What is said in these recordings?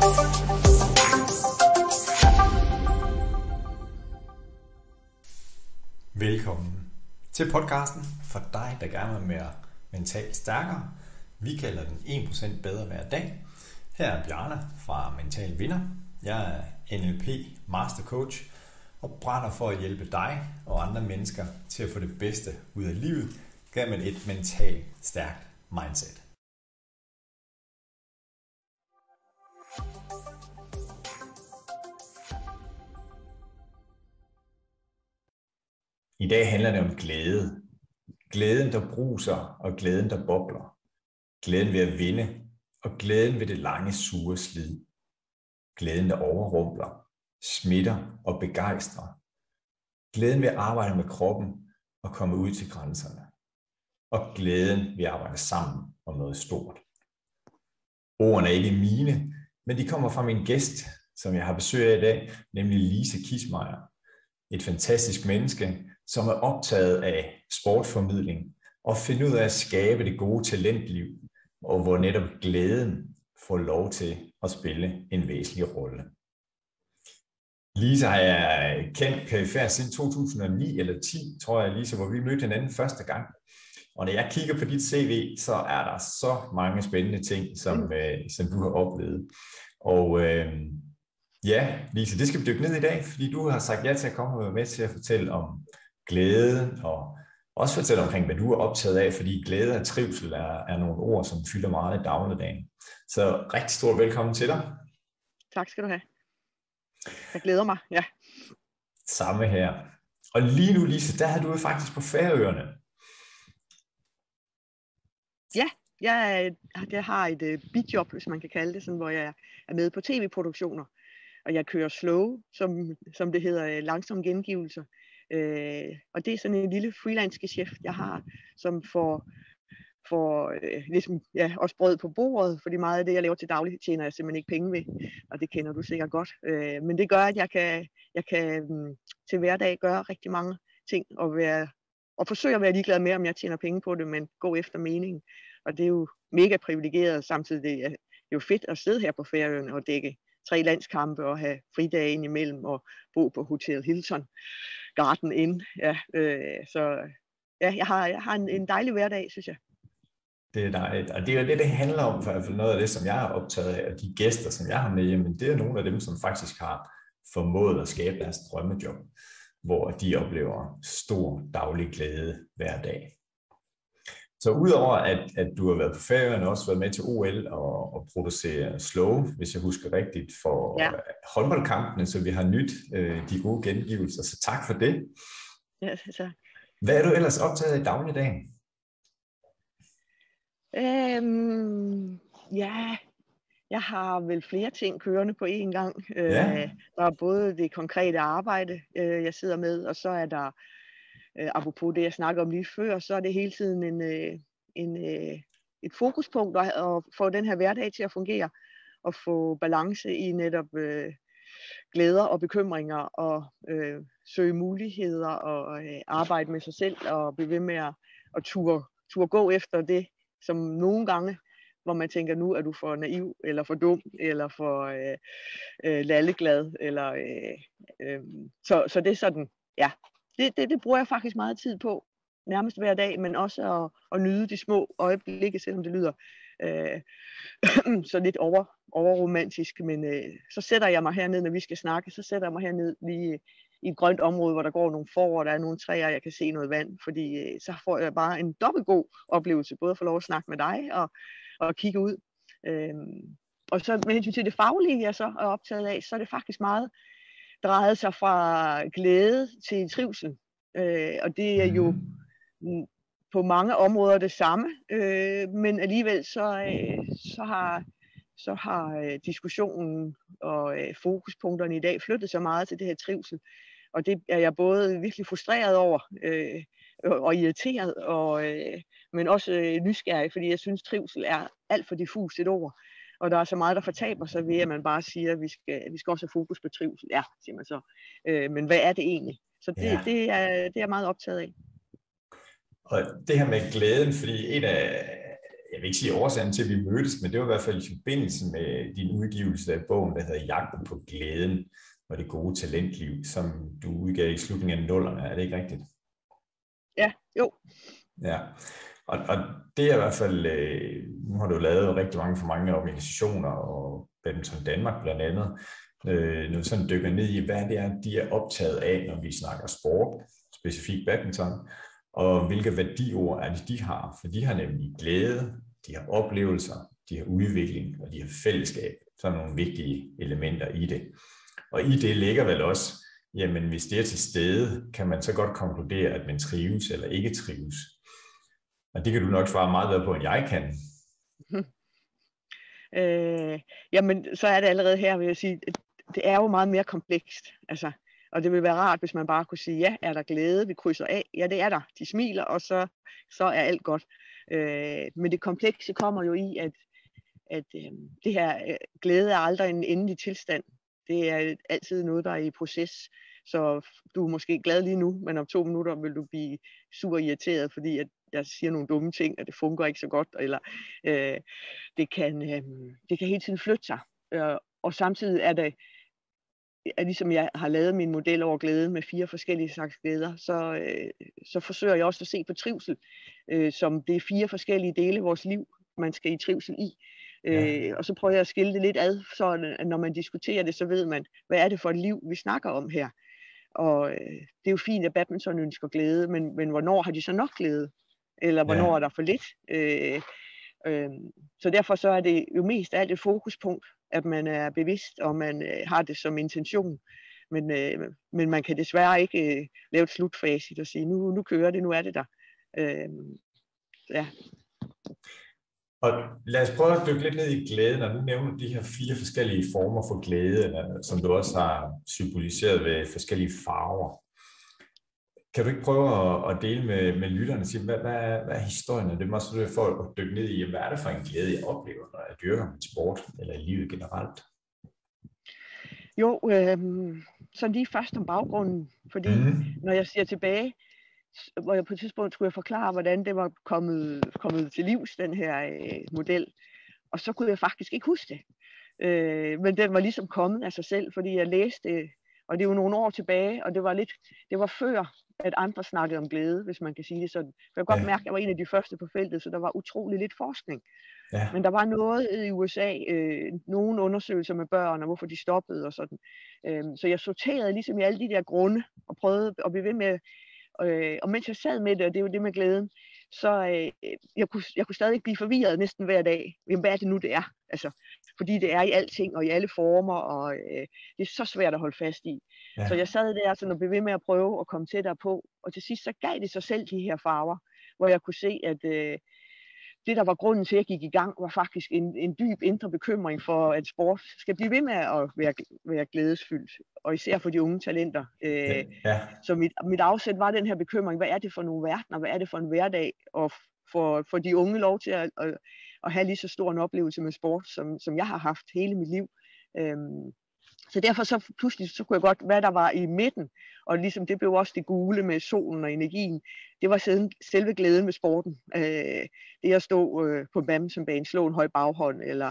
Velkommen til podcasten for dig, der gerne vil være mentalt stærkere. Vi kalder den 1% bedre hver dag. Her er Bjarne fra Mental Vinder. Jeg er NLP Master Coach og brænder for at hjælpe dig og andre mennesker til at få det bedste ud af livet gennem et mentalt stærkt mindset. I dag handler det om glæde. Glæden, der bruser, og glæden, der bobler. Glæden ved at vinde, og glæden ved det lange, sure slid. Glæden, der overrumpler, smitter og begejstrer. Glæden ved at arbejde med kroppen og komme ud til grænserne. Og glæden ved at arbejde sammen om noget stort. Ordene er ikke mine, men de kommer fra min gæst, som jeg har besøg af i dag, nemlig Lise Kissmeyer. Et fantastisk menneske, som er optaget af sportsformidling og finder ud af at skabe det gode talentliv, og hvor netop glæden får lov til at spille en væsentlig rolle. Lise har jeg kendt perifært siden 2009 eller 10, tror jeg, Lise, hvor vi mødte hinanden første gang. Og når jeg kigger på dit CV, så er der så mange spændende ting, som du har oplevet. Og ja, Lise, det skal vi dykke ned i dag, fordi du har sagt ja til at komme og være med til at fortælle om glæden, og også fortælle omkring, hvad du er optaget af, fordi glæde og trivsel er nogle ord, som fylder meget i dagligdagen. Så rigtig stort velkommen til dig. Tak skal du have. Jeg glæder mig, ja. Samme her. Og lige nu, Lise, der er du faktisk på Færøerne. Ja, jeg har et bidjob, hvis man kan kalde det, sådan, hvor jeg er med på tv-produktioner. Og jeg kører slow, som det hedder, langsomme gengivelser. Og det er sådan en lille freelance-geschæft, jeg har, som får ligesom, ja, også brød på bordet, fordi meget af det, jeg laver til daglig, tjener jeg simpelthen ikke penge ved, og det kender du sikkert godt. Men det gør, at jeg kan til hverdag gøre rigtig mange ting, og forsøge at være ligeglad med, om jeg tjener penge på det, men gå efter meningen. Og det er jo mega privilegeret, samtidig det er jo fedt at sidde her på Færøerne og dække 3 landskampe og have fridage ind imellem og bo på Hotel Hilton Garden Inn. Ja, så ja, jeg har en dejlig hverdag, synes jeg. Det er dejligt, og det er jo det handler om, for i hvert fald noget af det, som jeg har optaget af, og de gæster, som jeg har med hjemme, det er nogle af dem, som faktisk har formået at skabe deres drømmejob, hvor de oplever stor daglig glæde hver dag. Så udover at du har været på Færøerne og også været med til OL og producere slow, hvis jeg husker rigtigt, for håndboldkampene, så vi har nyt de gode gengivelser, så tak for det. Ja, tak. Hvad er du ellers optaget i dagligdagen? Ja, jeg har vel flere ting kørende på én gang. Der er både det konkrete arbejde, jeg sidder med, og så er der, apropos det jeg snakker om lige før, så er det hele tiden et fokuspunkt at få den her hverdag til at fungere, og få balance i netop glæder og bekymringer, og søge muligheder, og arbejde med sig selv, og blive ved med at turde gå efter det, som nogle gange, hvor man tænker, nu er du for naiv, eller for dum, eller for lalleglad, eller så det er sådan, ja, det bruger jeg faktisk meget tid på, nærmest hver dag, men også at nyde de små øjeblikke, selvom det lyder så lidt overromantisk, men så sætter jeg mig herned, når vi skal snakke, så sætter jeg mig herned lige i et grønt område, hvor der går nogle får, og der er nogle træer, jeg kan se noget vand, fordi så får jeg bare en dobbelt god oplevelse, både at få lov at snakke med dig, og kigge ud. Og så med hensyn til det faglige, jeg så er optaget af, så er det faktisk meget drejet sig fra glæde til trivsel. Og det er jo på mange områder det samme, men alligevel så har diskussionen og fokuspunkterne i dag flyttet så meget til det her trivsel. Og det er jeg både virkelig frustreret over og irriteret, men også nysgerrig, fordi jeg synes, trivsel er alt for diffust et ord. Og der er så meget, der fortaber sig ved, at man bare siger, at vi skal også have fokus på trivsel. Ja, siger man så. Men hvad er det egentlig? Så det er jeg meget optaget af. Og det her med glæden, fordi jeg vil ikke sige årsagen til, at vi mødtes, men det var i hvert fald i forbindelse med din udgivelse af bogen, der hedder Jagten på glæden og det gode talentliv, som du udgav i slutningen af 00'erne. Er det ikke rigtigt? Ja, jo. Ja, og det er i hvert fald, nu har du lavet rigtig mange organisationer, og Badminton Danmark blandt andet, noget sådan dykker ned i, hvad det er, de er optaget af, når vi snakker sport, specifikt badminton, og hvilke værdiord er det, de har. For de har nemlig glæde, de har oplevelser, de har udvikling, og de har fællesskab. Sådan nogle vigtige elementer i det. Og i det ligger vel også, jamen hvis det er til stede, kan man så godt konkludere, at man trives eller ikke trives. Og det kan du nok svare meget bedre på, end jeg kan. Jamen, så er det allerede her, vil jeg sige, det er jo meget mere komplekst. Altså, og det ville være rart, hvis man bare kunne sige, ja, er der glæde, vi krydser af? Ja, det er der. De smiler, og så er alt godt. Men det komplekse kommer jo i, at det her glæde er aldrig en endelig tilstand. Det er altid noget, der er i proces. Så du er måske glad lige nu, men om 2 minutter vil du blive super irriteret, fordi at jeg siger nogle dumme ting, og det fungerer ikke så godt, eller det kan hele tiden flytte sig. Og samtidig er det, ligesom jeg har lavet min model over glæden med 4 forskellige slags glæder, så forsøger jeg også at se på trivsel, som det er 4 forskellige dele af vores liv, man skal i trivsel i. Og så prøver jeg at skille det lidt ad, så når man diskuterer det, så ved man, hvad er det for et liv, vi snakker om her. Og det er jo fint, at badminton ønsker glæde, men hvornår har de så nok glæde? Eller hvornår er der for lidt? Så derfor så er det jo mest af alt et fokuspunkt, at man er bevidst, og man har det som intention. Men man kan desværre ikke lave et slutfacit og sige, nu kører det, nu er det der. Ja. Og lad os prøve at dykke lidt ned i glæden, og nu nævner de her 4 forskellige former for glæde, som du også har symboliseret ved forskellige farver. Kan du ikke prøve at dele med lytterne og sige, hvad er historien? Det må også være for at dykke ned i, hvad er det for en glæde, jeg oplever, når jeg dyrker min sport, eller i livet generelt? Jo, så lige først om baggrunden, fordi når jeg ser tilbage, hvor jeg på et tidspunkt skulle jeg forklare, hvordan det var kommet til livs, den her model, og så kunne jeg faktisk ikke huske det. Men den var ligesom kommet af sig selv, fordi jeg læste, og det er jo nogle år tilbage, og det var før, at andre snakkede om glæde, hvis man kan sige det sådan. For jeg kan godt mærke, at jeg var en af de første på feltet, så der var utrolig lidt forskning. Ja. Men der var noget i USA, nogle undersøgelser med børn, og hvorfor de stoppede og sådan. Så jeg sorterede ligesom i alle de der grunde, og prøvede at blive ved med, og mens jeg sad med det, og det er jo det med glæden, så jeg kunne stadig blive forvirret næsten hver dag. Jamen, hvad er det nu, det er? Altså, fordi det er i alting og i alle former, og det er så svært at holde fast i. Ja. Så jeg sad der sådan og blev ved med at prøve at komme tættere på, og til sidst så gav det sig selv de her farver, hvor jeg kunne se, at det, der var grunden til, at jeg gik i gang, var faktisk en dyb indre bekymring for, at sport skal blive ved med at være glædesfyldt, og især for de unge talenter. Så mit afsæt var den her bekymring, hvad er det for nogle verdener, hvad er det for en hverdag, og for de unge lov til at have lige så stor en oplevelse med sport, som jeg har haft hele mit liv. Så derfor så pludselig så kunne jeg godt, hvad der var i midten, og ligesom det blev også det gule med solen og energien, det var selve glæden med sporten. Det at stå på badmintonbanen, slå en høj baghånd, eller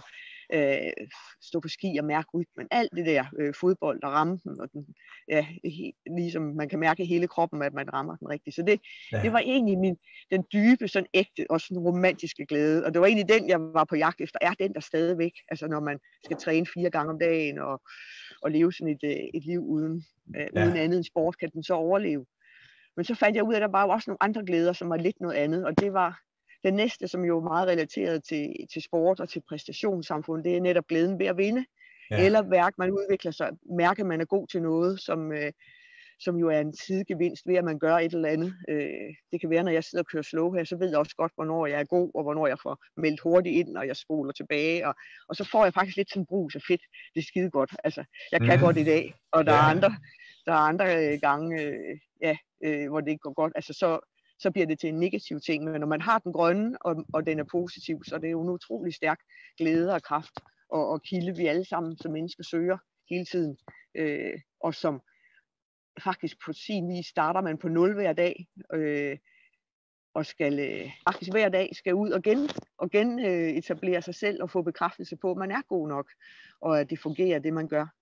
stå på ski og mærke rytmen, alt det der fodbold og ramme den, og den, ja, ligesom man kan mærke i hele kroppen, at man rammer den rigtigt. Så det var egentlig den dybe, sådan ægte og sådan romantiske glæde, og det var egentlig den, jeg var på jagt efter, er den der stadigvæk, altså når man skal træne 4 gange om dagen, og leve sådan et liv uden andet end sport, kan den så overleve. Men så fandt jeg ud af, at der var også nogle andre glæder, som var lidt noget andet, og det var den næste, som jo er meget relateret til sport og til præstationssamfund, det er netop glæden ved at vinde, eller man udvikler sig, mærker, man er god til noget, som jo er en sidegevinst ved, at man gør et eller andet. Det kan være, når jeg sidder og kører slow her, så ved jeg også godt, hvornår jeg er god, og hvornår jeg får meldt hurtigt ind, og jeg spoler tilbage, og så får jeg faktisk lidt sådan brug, så fedt, det er skide godt. Altså, jeg kan godt i dag, og der er andre gange, hvor det ikke går godt. Altså, så bliver det til en negativ ting, men når man har den grønne, og den er positiv, så det er jo en utrolig stærk glæde og kraft, og kilde, vi alle sammen som mennesker søger hele tiden, og som faktisk på sin vis starter man på 0 hver dag, og skal faktisk hver dag skal ud og etablere sig selv og få bekræftelse på, at man er god nok, og at det fungerer, det man gør.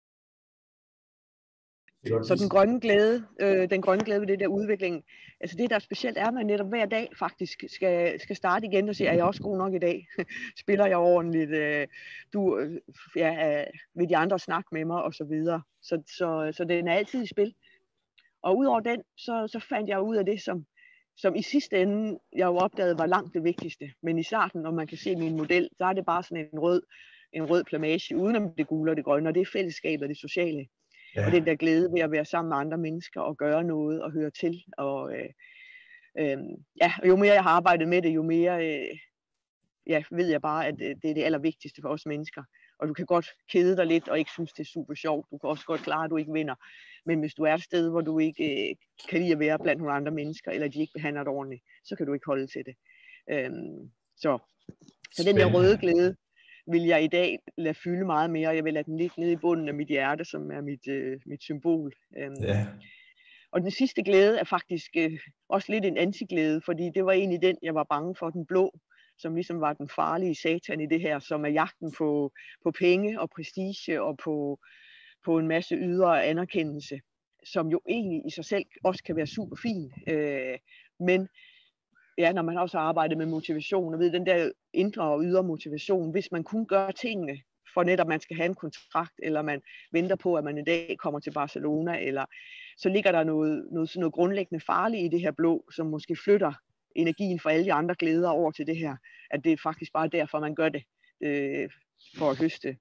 Så den grønne glæde ved det der udvikling, altså det der specielt er, at man netop hver dag faktisk skal starte igen og sige, er jeg også god nok i dag? Spiller jeg ordentligt? Vil de andre snakke med mig? Og så videre. Så den er altid i spil. Og udover den, så fandt jeg ud af det, som i sidste ende, jeg jo opdagede, var langt det vigtigste. Men i starten, når man kan se min model, så er det bare sådan en rød plamage, udenom det gule og det grønne, og det er fællesskabet og det sociale. Ja. Og den der glæde ved at være sammen med andre mennesker og gøre noget og høre til. Og jo mere jeg har arbejdet med det, jo mere ved jeg bare, at det er det allervigtigste for os mennesker. Og du kan godt kede dig lidt og ikke synes, det er super sjovt. Du kan også godt klare, at du ikke vinder. Men hvis du er et sted, hvor du ikke kan lide at være blandt nogle andre mennesker, eller de ikke behandler dig ordentligt, så kan du ikke holde til det. Så den der røde glæde vil jeg i dag lade fylde meget mere, og jeg vil lade den ligge nede i bunden af mit hjerte, som er mit symbol. Og den sidste glæde er faktisk også lidt en antiglæde, fordi det var egentlig den, jeg var bange for, den blå, som ligesom var den farlige satan i det her, som er jagten på penge og prestige og på en masse ydre anerkendelse, som jo egentlig i sig selv også kan være super fin. Men ja, når man også har arbejdet med motivation, og ved den der indre og ydre motivation, hvis man kun gør tingene, for netop man skal have en kontrakt, eller man venter på, at man en dag kommer til Barcelona, eller så ligger der noget grundlæggende farligt i det her blå, som måske flytter energien fra alle de andre glæder over til det her, at det er faktisk bare derfor, man gør det, for at høste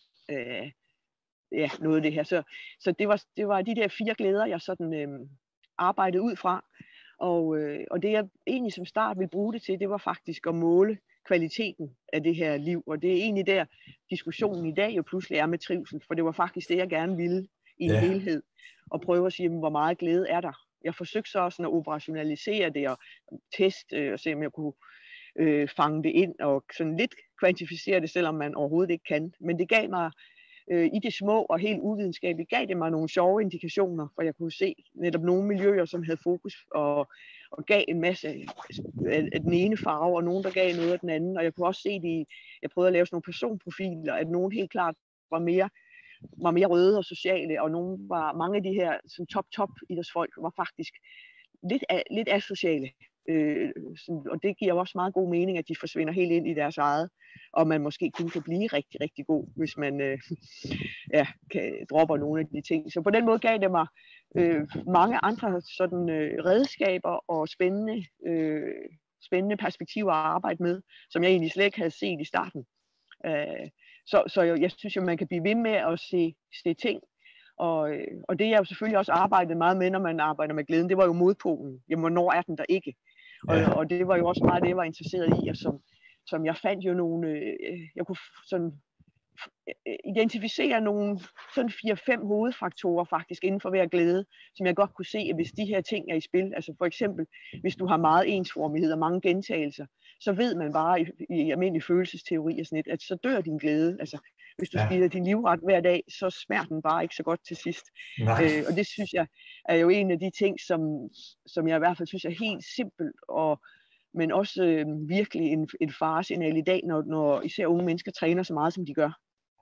noget af det her. Så det var de der 4 glæder, jeg sådan arbejdede ud fra. Og det jeg egentlig som start ville bruge det til, det var faktisk at måle kvaliteten af det her liv. Og det er egentlig der diskussionen i dag jo pludselig er med trivsel, for det var faktisk det, jeg gerne ville i en helhed. Og prøve at sige, hvor meget glæde er der. Jeg forsøgte så også at operationalisere det og teste og se, om jeg kunne fange det ind og sådan lidt kvantificere det, selvom man overhovedet ikke kan. Men det gav mig i det små og helt uvidenskabeligt, gav det mig nogle sjove indikationer, for jeg kunne se netop nogle miljøer, som havde fokus og gav en masse af den ene farve, og nogen, der gav noget af den anden. Og jeg kunne også se jeg prøvede at lave sådan nogle personprofiler, at nogen helt klart var mere røde og sociale, og mange af de her top idrætsfolk var faktisk lidt asociale. Og det giver også meget god mening, at de forsvinder helt ind i deres eget, og man måske kun kan blive rigtig, rigtig god, hvis man dropper nogle af de ting. Så på den måde gav det mig mange andre sådan redskaber og spændende perspektiver at arbejde med, som jeg egentlig slet ikke havde set i starten. Så jeg synes jo, man kan blive ved med at se ting, og det jeg jo selvfølgelig også arbejdede meget med, når man arbejder med glæden, det var jo modpolen. Jamen, hvornår er den der ikke? Og det var jo også meget det, jeg var interesseret i, og som jeg fandt jo jeg kunne sådan identificere nogle sådan 4-5 hovedfaktorer faktisk inden for hver glæde, som jeg godt kunne se, at hvis de her ting er i spil, altså for eksempel, hvis du har meget ensformighed og mange gentagelser, så ved man bare i almindelig følelsesteori og sådan lidt, at så dør din glæde. Altså, hvis du spiser din livret hver dag, så smager den bare ikke så godt til sidst. Og det synes jeg er jo en af de ting, som jeg i hvert fald synes er helt simpelt, men også virkelig en faresignal i dag, når især unge mennesker træner så meget, som de gør.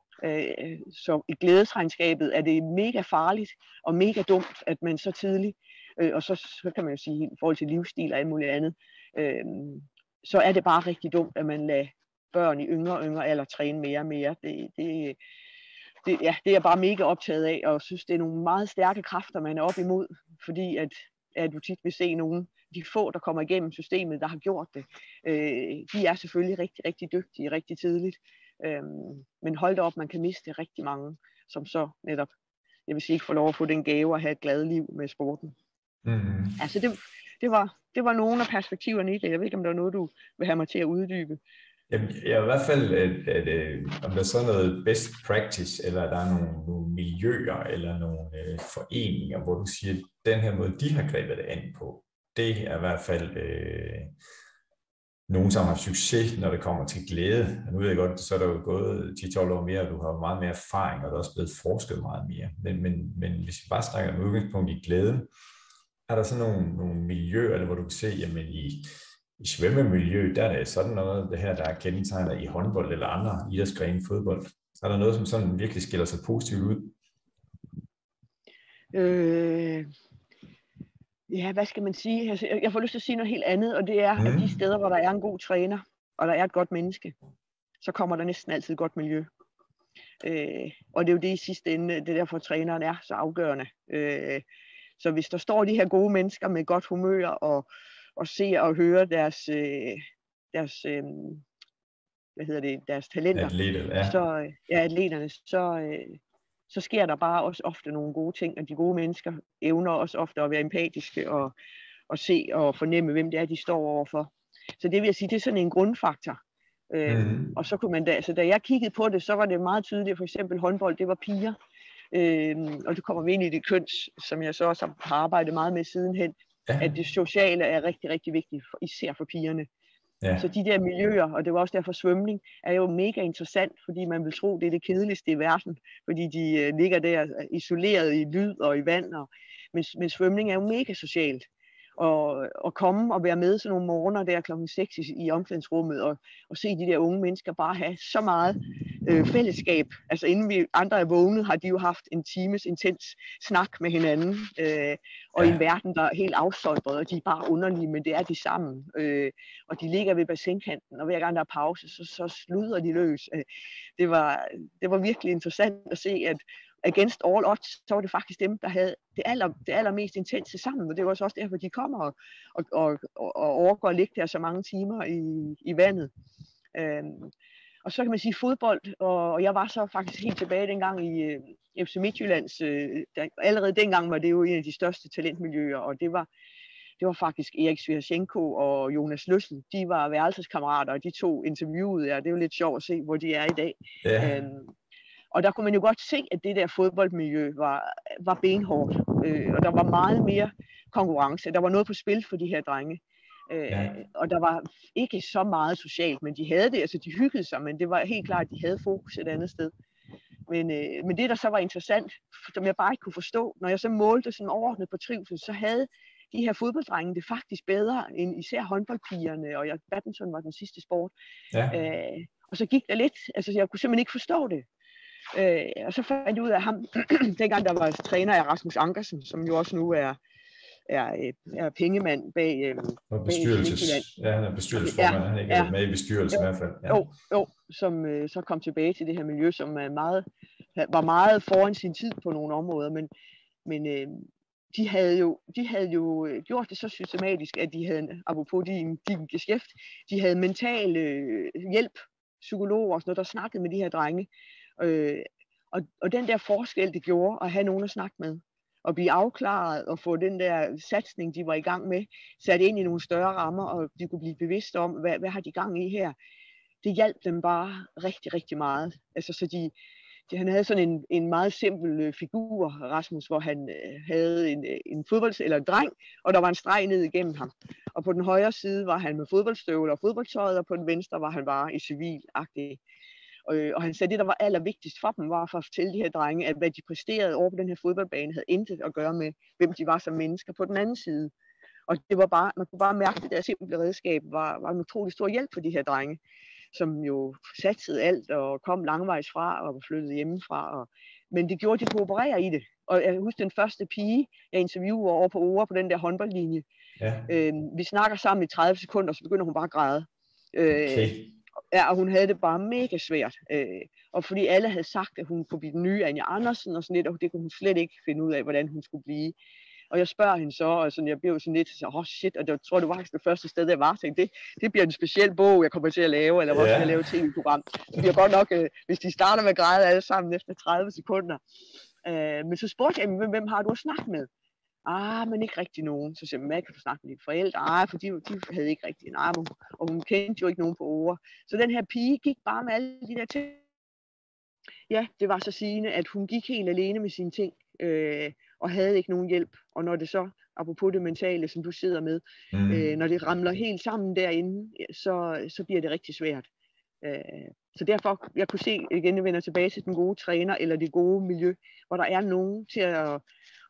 Så i glædesregnskabet er det mega farligt og mega dumt, at man så tidligt, og så kan man jo sige i forhold til livsstil og alt muligt andet, så er det bare rigtig dumt, at man lader børn i yngre alder træne mere og mere. Det er jeg bare mega optaget af, og synes, det er nogle meget stærke kræfter, man er op imod, fordi at du tit vil se nogen, de få, der kommer igennem systemet, der har gjort det, de er selvfølgelig rigtig, rigtig dygtige, rigtig tidligt. Men hold da op, man kan miste rigtig mange, som så netop, jeg vil sige, ikke får lov at få den gave at have et glad liv med sporten. Mm-hmm. Altså det var nogle af perspektiverne i det. Jeg ved ikke, om der er noget, du vil have mig til at uddybe. Jamen, jeg i hvert fald, om der er så noget best practice, eller der er nogle miljøer, eller nogle foreninger, hvor du siger, at den her måde, de har grebet det an på, det er i hvert fald nogen, som har succes, når det kommer til glæde. Nu ved jeg godt, så er der jo gået 10-12 år mere, og du har meget mere erfaring, og der er også blevet forsket meget mere. Men hvis vi bare snakker om udgangspunkt i glæden, er der sådan nogle miljøer, eller hvor du kan se, jamen i svømmemiljøet, der er det sådan noget, det her, der er kendetegnet i håndbold eller andre idrætsgrene, fodbold. Så er der noget, som sådan virkelig skiller sig positivt ud? Ja, hvad skal man sige? Altså, jeg får lyst til at sige noget helt andet, og det er, at de steder, hvor der er en god træner, og der er et godt menneske, så kommer der næsten altid et godt miljø. Og det er jo det i sidste ende, det er derfor træneren er så afgørende. Så hvis der står de her gode mennesker med godt humør, og ser og hører deres deres talenter, atleterne, så sker der bare også ofte nogle gode ting, og de gode mennesker evner også ofte at være empatiske og se og fornemme, hvem det er, de står overfor. Så det vil jeg sige, det er sådan en grundfaktor. Og så kunne man da jeg kiggede på det, så var det meget tydeligt, for eksempel håndbold, det var piger. Og det kommer vi ind i det køns, som jeg så også har arbejdet meget med sidenhen, at det sociale er rigtig, rigtig vigtigt, især for pigerne. Ja. Så de der miljøer, og det var også derfor svømning, er jo mega interessant, fordi man vil tro, det er det kedeligste i verden, fordi de ligger der isoleret i lyd og i vand, men svømning er jo mega socialt. Og komme og være med sådan nogle morgener der klokken 6 i omklædningsrummet, og se de der unge mennesker bare have så meget fællesskab. Altså inden vi andre er vågnet, har de jo haft en times intens snak med hinanden, og i en verden, der er helt afsolbret, og de er bare underlige, men det er de sammen. Og de ligger ved bassinkanten, og hver gang der er pause, så sluder de løs. Det var virkelig interessant at se, at against all odds, så var det faktisk dem, der havde det allermest intense sammen, og det var også derfor, de kommer og overgår at ligge der så mange timer i vandet. Og så kan man sige fodbold, og jeg var så faktisk helt tilbage dengang i FC Midtjyllands, allerede dengang var det jo en af de største talentmiljøer, og det var faktisk Erik Svirchenko og Jonas Løssel. De var værelseskammerater, og de to interviewede jeg. Det er jo lidt sjovt at se, hvor de er i dag. Yeah. Og der kunne man jo godt se, at det der fodboldmiljø var benhårdt, og der var meget mere konkurrence. Der var noget på spil for de her drenge. Og der var ikke så meget socialt, men de havde det, altså de hyggede sig, men det var helt klart, at de havde fokus et andet sted. Men det, der så var interessant, som jeg bare ikke kunne forstå, når jeg så målte sådan overordnet på trivsel, så havde de her fodbolddrenge det faktisk bedre end især håndboldpigerne, og badminton var den sidste sport. Ja. Og så gik der lidt, altså jeg kunne simpelthen ikke forstå det. Og så fandt jeg ud af ham, dengang der var træner af Rasmus Ankersen, som jo også nu er pengemand bag bestyrelsesformand, han er ikke med i bestyrelsen i hvert fald. Ja. Jo, som så kom tilbage til det her miljø, som var meget foran sin tid på nogle områder, men de havde jo gjort det så systematisk, at de havde, apropos din geschæft, de havde mental hjælp, psykologer og sådan noget, der snakkede med de her drenge. Og den der forskel, det gjorde at have nogen at snakke med, og blive afklaret og få den der satsning, de var i gang med, sat ind i nogle større rammer, og de kunne blive bevidste om, hvad har de gang i her. Det hjalp dem bare rigtig, rigtig meget. Altså, så han havde sådan en meget simpel figur, Rasmus, hvor han havde en eller en dreng, og der var en streg ned igennem ham. Og på den højre side var han med fodboldstøvler og fodboldtøjet, og på den venstre var han bare i civilagtig. Og han sagde, at det, der var allervigtigst for dem, var for at fortælle de her drenge, at hvad de præsterede over på den her fodboldbane, havde intet at gøre med, hvem de var som mennesker på den anden side. Og det var bare, man kunne bare mærke, at deres simple redskab var en utrolig stor hjælp for de her drenge, som jo satsede alt og kom langvejs fra og flyttede hjemmefra. Men det gjorde, at de kunne operere i det. Og jeg husker den første pige, jeg interviewede over på Ore på den der håndboldlinje. Ja. Vi snakker sammen i 30 sekunder, så begynder hun bare at græde. Okay. Ja, og hun havde det bare mega svært. Og fordi alle havde sagt, at hun kunne blive den nye Anja Andersen og sådan lidt, og det kunne hun slet ikke finde ud af, hvordan hun skulle blive. Og jeg spørger hende så, og sådan, jeg blev sådan lidt, og shit, og jeg tror, det var faktisk det første sted, jeg var, tænkte, det bliver en speciel bog, jeg kommer til at lave, eller også jeg lave et tv-program. Det bliver godt nok, hvis de starter med at græde alle sammen efter 30 sekunder. Men så spurgte jeg, hvem har du at snakke med? Men ikke rigtig nogen. Så siger jeg, hvad kan du snakke med dine forældre? For de havde ikke rigtig en arm, og hun kendte jo ikke nogen på Ore. Så den her pige gik bare med alle de der ting. Ja, det var så sigende, at hun gik helt alene med sine ting, og havde ikke nogen hjælp. Og når det så, apropos det mentale, som du sidder med, når det ramler helt sammen derinde, så bliver det rigtig svært. Så derfor, jeg kunne se, igen, jeg vender tilbage til den gode træner, eller det gode miljø, hvor der er nogen til at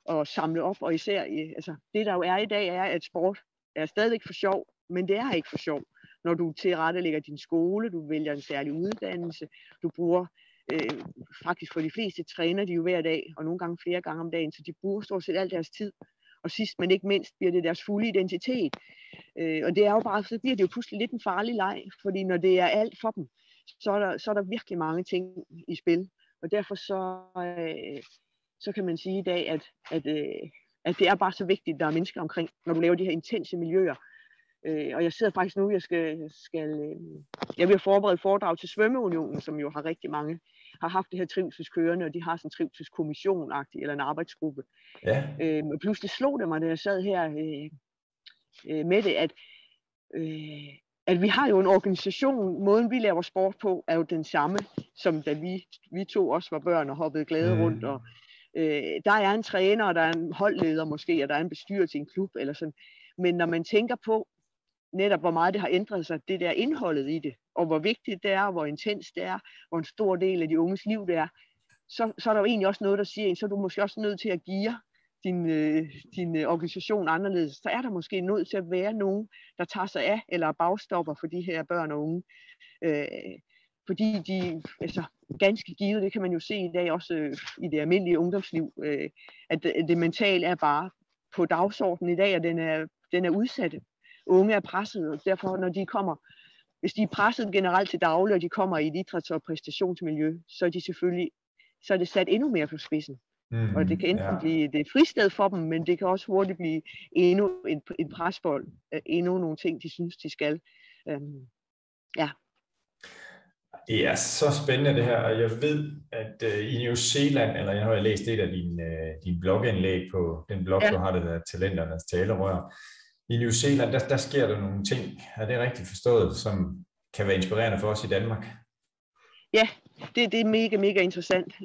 at samle op, og især altså, det der jo er i dag, er, at sport er stadigvæk for sjov, men det er ikke for sjov. Når du tilrettelægger din skole, du vælger en særlig uddannelse, du bruger faktisk for de fleste træner de jo hver dag, og nogle gange flere gange om dagen, så de bruger stort set al deres tid. Og sidst, men ikke mindst, bliver det deres fulde identitet. Og det er jo bare, så bliver det jo pludselig lidt en farlig leg, fordi når det er alt for dem, så er der virkelig mange ting i spil. Og derfor så kan man sige i dag, at det er bare så vigtigt, at der er mennesker omkring, når du laver de her intense miljøer. Og jeg sidder faktisk nu, jeg vil forberede foredrag til Svømmeunionen, som jo har rigtig mange, har haft det her trivselskørende, og de har sådan en trivselskommission-agtig, eller en arbejdsgruppe. Ja. Og pludselig slog det mig, da jeg sad her med det, at vi har jo en organisation, måden vi laver sport på, er jo den samme, som da vi to også var børn og hoppede glade rundt. Og, der er en træner, og der er en holdleder måske, og der er en bestyrelse i en klub, eller sådan. Men når man tænker på, netop hvor meget det har ændret sig, det der indholdet i det, og hvor vigtigt det er, hvor intens det er, hvor en stor del af de unges liv det er, så er der jo egentlig også noget, der siger, så er du måske også nødt til at geare din organisation anderledes. Så er der måske nødt til at være nogen, der tager sig af, eller bagstopper for de her børn og unge. Fordi de, altså ganske givet, det kan man jo se i dag også i det almindelige ungdomsliv, at det mentale er bare på dagsordenen i dag, og den er udsat. Unge er presset, og derfor når de kommer, hvis de er presset generelt til daglig, og de kommer i et idræts- og præstationsmiljø, så er de selvfølgelig, så er det sat endnu mere på spidsen. Og det kan enten blive et fristed for dem, men det kan også hurtigt blive endnu en presbold, endnu nogle ting, de synes, de skal. Det er så spændende det her, og jeg ved, at i New Zealand, eller jeg har læst et af dine blogindlæg på den blog, du har, det der Talenternes Talerør. I New Zealand, der sker der nogle ting, er det rigtigt forstået, som kan være inspirerende for os i Danmark? Ja, det er mega, mega interessant.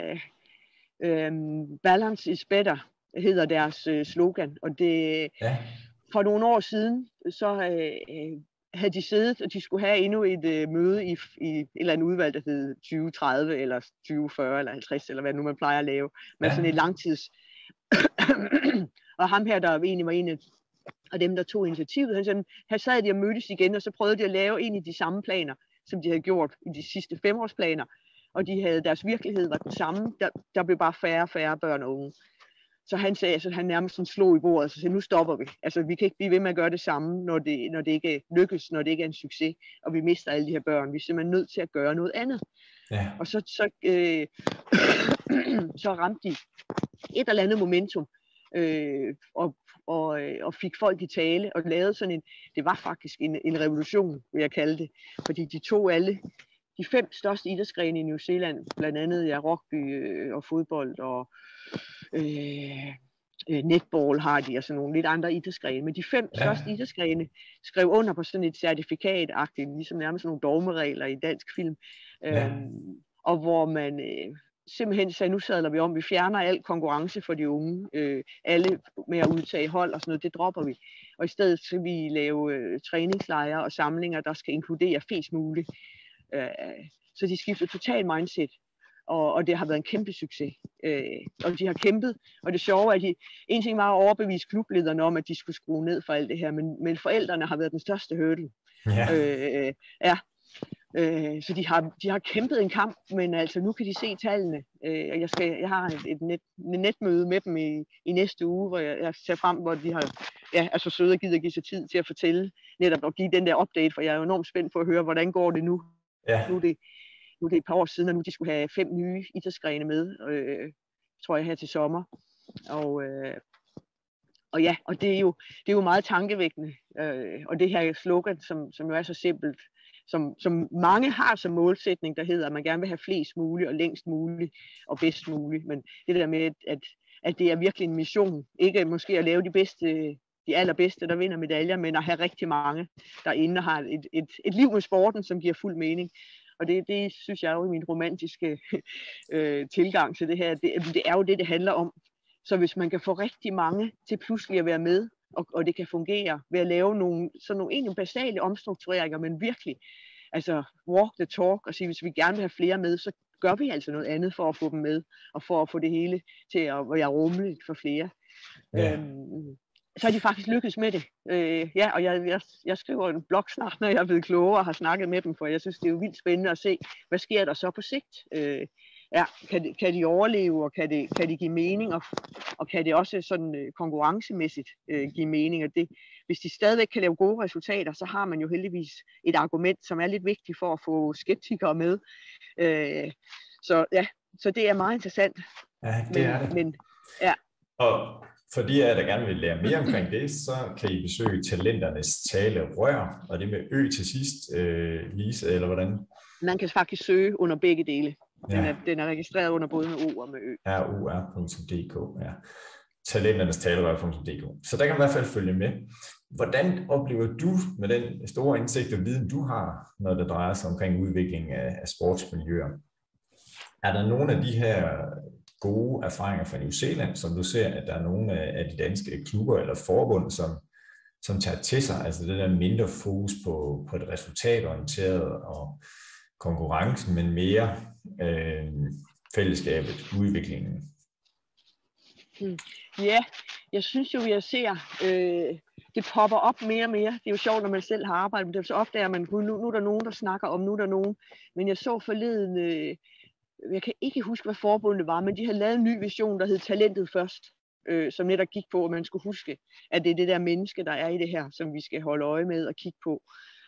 Balance is better hedder deres slogan, og det for nogle år siden, så havde de siddet, og de skulle have endnu et møde i et eller andet udvalg, der hed 2030, eller 2040, eller 50, eller hvad nu man plejer at lave, men sådan et langtids. Og ham her, der egentlig var en af dem, der tog initiativet, han sad de og mødtes igen, og så prøvede de at lave egentlig de samme planer, som de havde gjort i de sidste 5-årsplaner, og deres virkelighed var den samme. Der blev bare færre og færre børn og unge. Så han sagde, altså han nærmest sådan slog i bordet, og så sagde, nu stopper vi. Altså vi kan ikke blive ved med at gøre det samme, når det ikke lykkes, når det ikke er en succes, og vi mister alle de her børn. Vi er simpelthen nødt til at gøre noget andet. Ja. Og så ramte de et eller andet momentum, og fik folk i tale, og lavede sådan det var faktisk en revolution, vil jeg kalde det, fordi de tog alle de 5 største idrætsgrene i New Zealand, blandt andet rugby og fodbold og netball har de, og sådan nogle lidt andre idrætsgrene, men de 5 største idrætsgrene skrev under på sådan et certifikat-agtigt, ligesom nærmest nogle dogmeregler i dansk film, og hvor man simpelthen sagde, nu sadler vi om, vi fjerner al konkurrence for de unge, alle med at udtage hold og sådan noget, det dropper vi. Og i stedet skal vi lave træningslejre og samlinger, der skal inkludere flest muligt. Så de skifter total mindset, og det har været en kæmpe succes. Og de har kæmpet, og det sjove er, at en ting var at overbevise klublederne om, at de skulle skrue ned for alt det her, men forældrene har været den største hurdle. Så de har kæmpet en kamp, men altså nu kan de se tallene. Jeg har et netmøde med dem i næste uge, hvor jeg ser frem, hvor de har så søde og gider give sig tid til at fortælle, netop at give den der update, for jeg er jo enormt spændt på at høre, hvordan går det nu. Nu er det et par år siden, og nu de skulle have 5 nye idrætsgrene med, tror jeg, her til sommer. Og det er jo meget tankevækkende. Og det her slogan, som jo er så simpelt, som mange har som målsætning, der hedder, at man gerne vil have flest muligt, og længst muligt, og bedst muligt. Men det der med, at det er virkelig en mission. Ikke måske at lave de allerbedste, der vinder medaljer, men at have rigtig mange derinde, og har et liv med sporten, som giver fuld mening. Og det synes jeg jo i min romantiske tilgang til det her, det er jo det handler om. Så hvis man kan få rigtig mange til pludselig at være med, og det kan fungere ved at lave nogle egentlig basale omstruktureringer, men virkelig, altså walk the talk, og sige, hvis vi gerne vil have flere med, gør vi altså noget andet for at få dem med, og for at få det hele til at være rummeligt for flere. Ja. Så har de faktisk lykkedes med det. Ja, og jeg skriver en blog snart, når jeg er blevet klogere og har snakket med dem, for jeg synes, det er jo vildt spændende at se, hvad sker der så på sigt. Ja, kan de overleve, og kan de give mening, og kan det også sådan konkurrencemæssigt give mening. Og det, hvis de stadigvæk kan lave gode resultater, så har man jo heldigvis et argument, som er lidt vigtigt for at få skeptikere med. Så det er meget interessant. Ja, det er det. Men, ja. Og for de af jer, der gerne vil lære mere omkring det, så kan I besøge Talenternes Talerør, og det med ø til sidst, Lise, eller hvordan? Man kan faktisk søge under begge dele. Ja. Den er registreret under både med O og med ø. rur.dk, ja. Talenternes Talerør.dk. Så der kan man i hvert fald følge med. Hvordan oplever du med den store indsigt og viden, du har, når det drejer sig omkring udvikling af sportsmiljøer? Er der nogle af de her gode erfaringer fra New Zealand, som du ser, at der er nogle af de danske klubber eller forbund, som tager til sig, altså det der mindre fokus på det resultatorienterede og konkurrencen, men mere fællesskabet, udviklingen? Ja, jeg synes jo, jeg ser, det popper op mere og mere. Det er jo sjovt, når man selv har arbejdet med det, så opdager man, nu er der nogen, der snakker om, nu er der nogen. Men jeg så forleden, jeg kan ikke huske, hvad forbundet var, men de havde lavet en ny vision, der hed Talentet Først, som netop gik på, at man skulle huske, at det er det der menneske, der er i det her, som vi skal holde øje med og kigge på.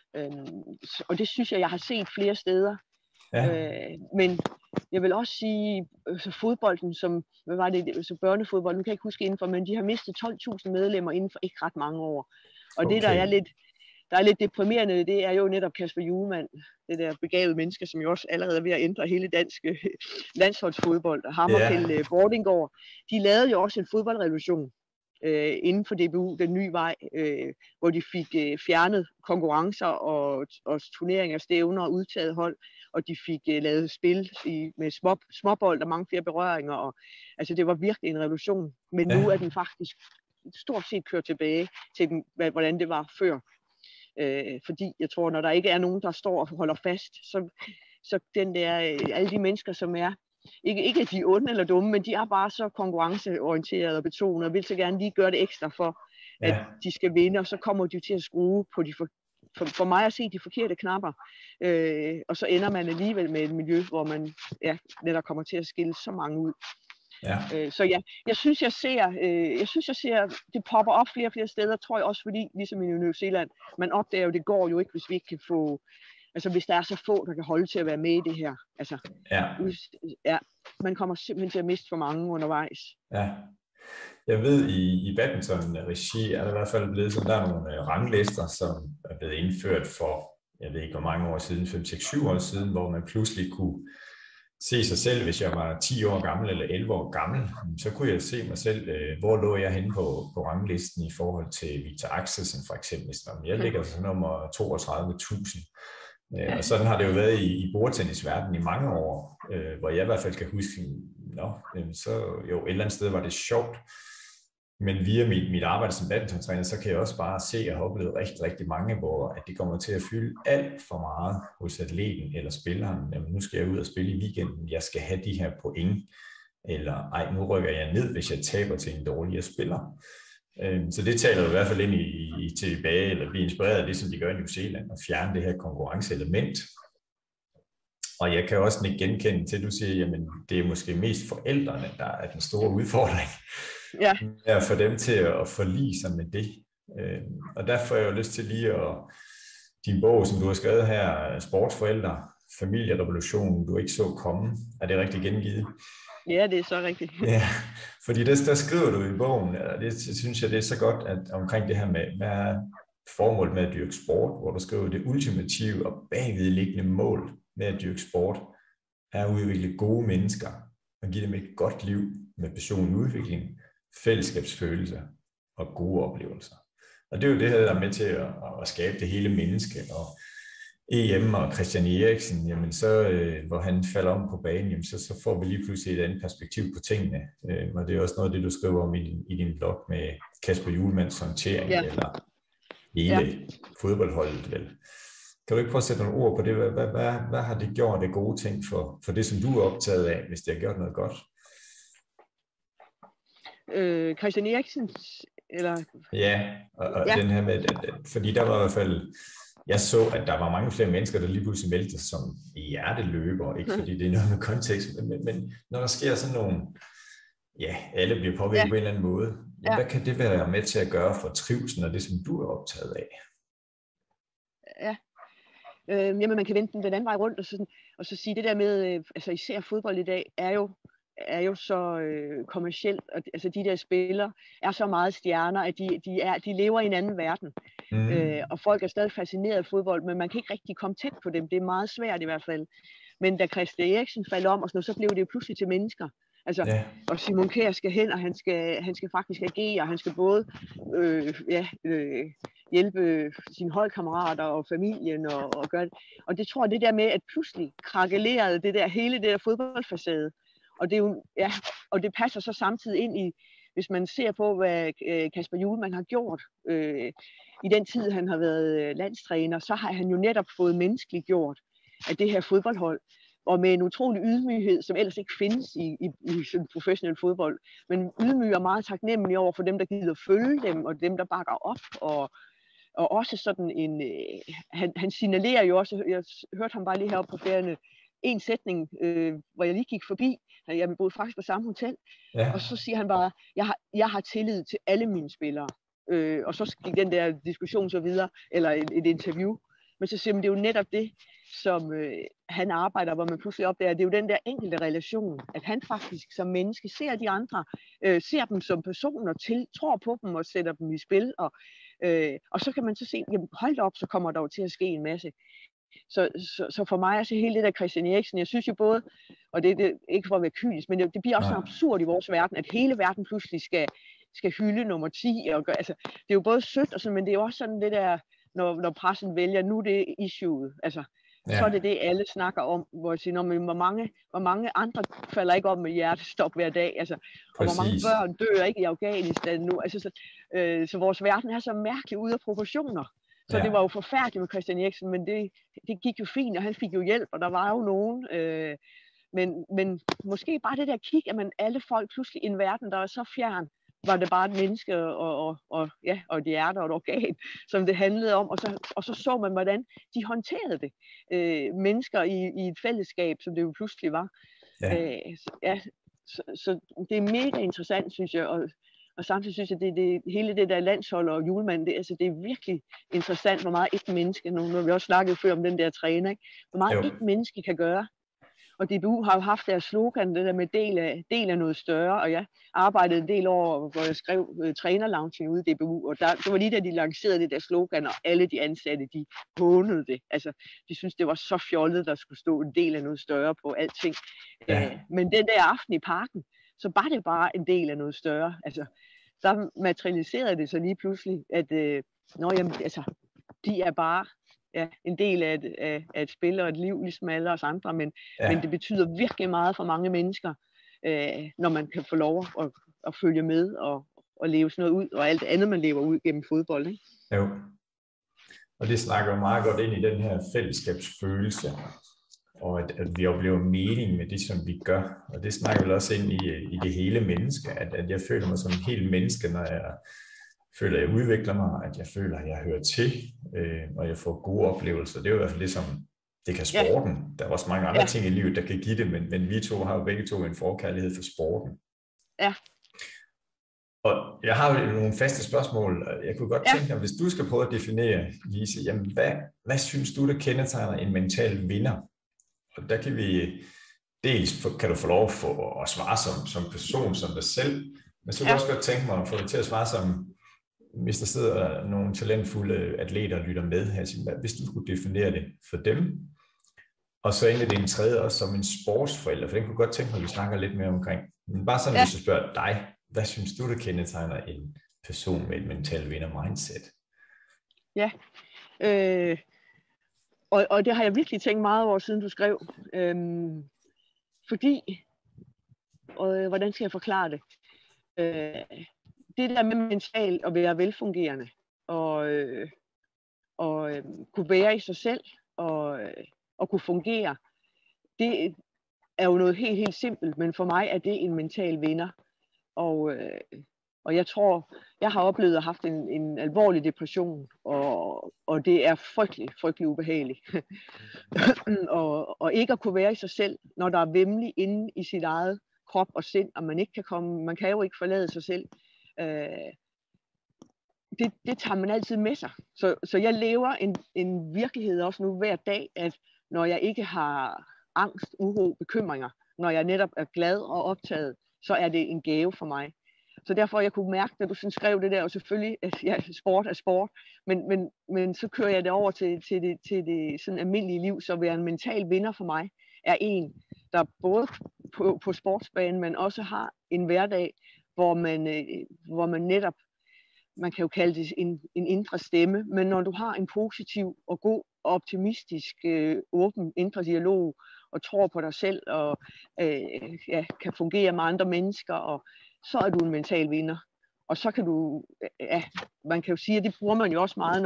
Og det synes jeg har set flere steder. Ja. Men jeg vil også sige, så fodbolden, hvad var det, så børnefodbold, nu kan jeg ikke huske indenfor, men de har mistet 12.000 medlemmer inden for ikke ret mange år. Og okay. Det, der er lidt deprimerende, det er jo netop Kasper Hjulmand, det der begavede menneske, som jo også allerede er ved at ændre hele danske landsholdsfodbold, og ham og Kjeld Bordinggaard. De lavede jo også en fodboldrevolution inden for DBU, den nye vej, hvor de fik fjernet konkurrencer og turneringer, stævner og udtaget hold, og de fik lavet spil med småbold og mange flere berøringer. Og, altså det var virkelig en revolution, men nu er den faktisk stort set kørt tilbage til hvordan det var før. Fordi jeg tror, når der ikke er nogen, der står og holder fast, så den der, alle de mennesker, som er, ikke at de er onde eller dumme, men de er bare så konkurrenceorienterede og betonet, og vil så gerne lige gøre det ekstra for, at de skal vinde, og så kommer de til at skrue på for mig at se de forkerte knapper, og så ender man alligevel med et miljø, hvor man netop kommer til at skille så mange ud. Ja. Så ja, jeg synes jeg ser, det popper op flere og flere steder, tror jeg også, fordi ligesom i New Zealand, man opdager jo, det går jo ikke, hvis vi ikke kan få, altså hvis der er så få, der kan holde til at være med i det her. Altså, man kommer simpelthen til at miste for mange undervejs. Ja. Jeg ved, i badminton-regi er der i hvert fald blevet sådan, der er nogle ranglister, som er blevet indført for, jeg ved ikke hvor mange år siden, 5, 6, 7 år siden, hvor man pludselig kunne se sig selv, hvis jeg var 10 år gammel eller 11 år gammel, så kunne jeg se mig selv, hvor lå jeg henne på ranglisten i forhold til Victor Axelsen for eksempel. Jeg ligger så nummer 32.000. Og sådan har det jo været i bordtennisverdenen i mange år, hvor jeg i hvert fald kan huske, så jo et eller andet sted var det sjovt, men via mit arbejde som badmintontræner, så kan jeg også bare se, at jeg har oplevet rigtig, rigtig mange, hvor at det kommer til at fylde alt for meget hos atleten eller spilleren. Jamen, nu skal jeg ud og spille i weekenden, jeg skal have de her point, eller nu rykker jeg ned, hvis jeg taber til en dårligere spiller. Så det taler i hvert fald ind i tilbage, eller blive inspireret af det, som de gør i New Zealand, og fjerne det her konkurrenceelement. Og jeg kan også ikke genkende til, at du siger, jamen det er måske mest forældrene, der er den store udfordring. Ja. For dem til at forlige sig med det. Og derfor har jeg jo lyst til lige at, din bog, som du har skrevet her, Sportsforældre, Familierevolutionen, du ikke så komme, er det rigtig gengivet? Ja, det er så rigtigt. Ja, fordi der skriver du i bogen, og det synes jeg, det er så godt, at omkring det her med, hvad er formålet med at dyrke sport, hvor du skriver, det ultimative og bagvedliggende mål med at dyrke sport, er at udvikle gode mennesker, og give dem et godt liv med personlig udvikling, fællesskabsfølelse og gode oplevelser. Og det er jo det her, der er med til at skabe det hele menneske, og EM og Christian Eriksen, jamen så, hvor han falder om på banen, jamen så får vi lige pludselig et andet perspektiv på tingene. Og det er også noget af det, du skriver om i din blog med Kasper Hjulmands håndtering, eller hele fodboldholdet vel. Kan du ikke prøve at sætte nogle ord på det? Hvad har det gjort af gode ting for det, som du er optaget af, hvis det har gjort noget godt? Christian Eriksens, eller? Ja, og den her med, fordi der var i hvert fald, jeg så, at der var mange flere mennesker, der lige pludselig meldte sig som hjerteløber, ikke fordi det er noget med kontekst, men når der sker sådan nogle, ja, alle bliver påvirket på en eller anden måde, hvad kan det være med til at gøre for trivslen og det, som du er optaget af? Ja, jamen man kan vende den anden vej rundt, og så sige det der med, altså især fodbold i dag, er jo så kommercielt, og altså de der spillere er så meget stjerner, at de lever i en anden verden. Og folk er stadig fascineret af fodbold, men man kan ikke rigtig komme tæt på dem. Det er meget svært i hvert fald. Men da Christian Eriksen faldt om, og sådan noget, så blev det jo pludselig til mennesker. Altså, og Simon Kjær skal hen, og han skal faktisk agere, han skal både hjælpe sine holdkammerater og familien og gøre det. Og det tror jeg, det der med, at pludselig krakelerede hele det der fodboldfacade. Og det er jo, og det passer så samtidig ind i, hvis man ser på, hvad Kasper Hjulmand har gjort i den tid, han har været landstræner, så har han jo netop fået menneskeligt gjort af det her fodboldhold, og med en utrolig ydmyghed, som ellers ikke findes i sådan professionel fodbold, men ydmyg og meget taknemmelig over for dem, der gider følge dem, og dem, der bakker op, og også sådan en, han signalerer jo også, jeg hørte ham bare lige heroppe på Færøerne, en sætning, hvor jeg lige gik forbi, jeg boede faktisk på samme hotel, og så siger han bare, jeg har tillid til alle mine spillere, og så gik den der diskussion så videre, eller et interview, men så siger man, det er jo netop det, som han arbejder, hvor man pludselig opdager, det er jo den der enkelte relation, at han faktisk som menneske ser de andre, ser dem som personer, tror på dem og sætter dem i spil, og så kan man så se, jamen hold op, så kommer der jo til at ske en masse. Så for mig er så hele det der Christian Eriksen, jeg synes jo både, og det er ikke for at være kynisk, men det bliver også absurd i vores verden, at hele verden pludselig skal hylde nummer 10, og altså, det er jo både sødt og sådan, men det er jo også sådan det der, når pressen vælger, nu det er issueet, altså, så er det alle snakker om, hvor jeg siger, hvor mange andre falder ikke om med hjertestop hver dag, altså, og hvor mange børn dør ikke i Afghanistan nu, altså, så vores verden er så mærkelig ude af proportioner. Så det var jo forfærdeligt med Christian Eriksen, men det gik jo fint, og han fik jo hjælp, og der var jo nogen. Men måske bare det der kig, at man alle folk pludselig i en verden, der er så fjern, var det bare et menneske og et hjerte og et organ, som det handlede om. Og så man, hvordan de håndterede det. Mennesker i et fællesskab, som det jo pludselig var. Så det er mega interessant, synes jeg, og samtidig synes jeg, det hele det der landshold og Hjulmand, det er virkelig interessant, hvor meget et menneske, nu har vi også snakket før om den der træner, ikke? Hvor meget et menneske kan gøre. Og DBU har jo haft deres slogan, det der med del af noget større, og jeg arbejdede en del år, hvor jeg skrev trænerlaunching ude i DBU, og det var lige da de lancerede det der slogan, og alle de ansatte, de hånede det. Altså, de syntes, det var så fjollet, der skulle stå en del af noget større på alting. Men den der aften i parken, så var det bare en del af noget større. Altså, så materialiserede det så lige pludselig, at de er bare en del af et spil og et liv, ligesom alle os andre, men det betyder virkelig meget for mange mennesker, når man kan få lov at følge med og leve sådan noget ud, og alt andet, man lever ud gennem fodbold, ikke? Jo. Og det snakker meget godt ind i den her fællesskabsfølelse, og at vi oplever mening med det, som vi gør. Og det snakker vel også ind i det hele menneske, at jeg føler mig som en helt menneske, når jeg føler, at jeg udvikler mig, at jeg føler, at jeg hører til, og jeg får gode oplevelser. Det er jo i hvert fald det, som det kan sporten. Der er også mange andre ting i livet, der kan give det, men vi to har jo begge to en forkærlighed for sporten. Ja. Og jeg har jo nogle faste spørgsmål. Jeg kunne godt tænke mig, hvis du skal prøve at definere, Lise, jamen hvad synes du, der kendetegner en mental vinder? Og der kan vi dels, kan du få lov at svare som person, som dig selv, men så kan jeg også godt tænke mig at få dig til at svare som, hvis der sidder nogle talentfulde atleter og lytter med her, hvis du skulle definere det for dem. Og så egentlig det en tredje også som en sportsforælder, for den kunne godt tænke mig, at vi snakker lidt mere omkring. Men bare sådan, hvis jeg spørger dig, hvad synes du, der kendetegner en person med et mental vinder-mindset? Ja, og det har jeg virkelig tænkt meget over, siden du skrev. Fordi, og hvordan skal jeg forklare det? Det der med mentalt at være velfungerende, kunne være i sig selv og kunne fungere. Det er jo noget helt, helt simpelt, men for mig er det en mental vinder. Og jeg tror, jeg har oplevet at have haft en alvorlig depression, og det er frygtelig, frygtelig ubehageligt. og ikke at kunne være i sig selv, når der er væmmelig inde i sit eget krop og sind, og man kan jo ikke forlade sig selv. Det tager man altid med sig. Så jeg lever en virkelighed også nu hver dag, at når jeg ikke har angst, uro, bekymringer, når jeg netop er glad og optaget, så er det en gave for mig. Så derfor jeg kunne mærke, da du sådan skrev det der, og selvfølgelig, at ja, sport er sport, men så kører jeg det over til det sådan almindelige liv, så at være en mental vinder for mig, er en, der både på sportsbanen, men også har en hverdag, hvor man netop, man kan jo kalde det en indre stemme, men når du har en positiv og god og optimistisk, åben indre dialog, og tror på dig selv, og kan fungere med andre mennesker, og så er du en mental vinder. Og så kan du, man kan jo sige, at det bruger man jo også meget,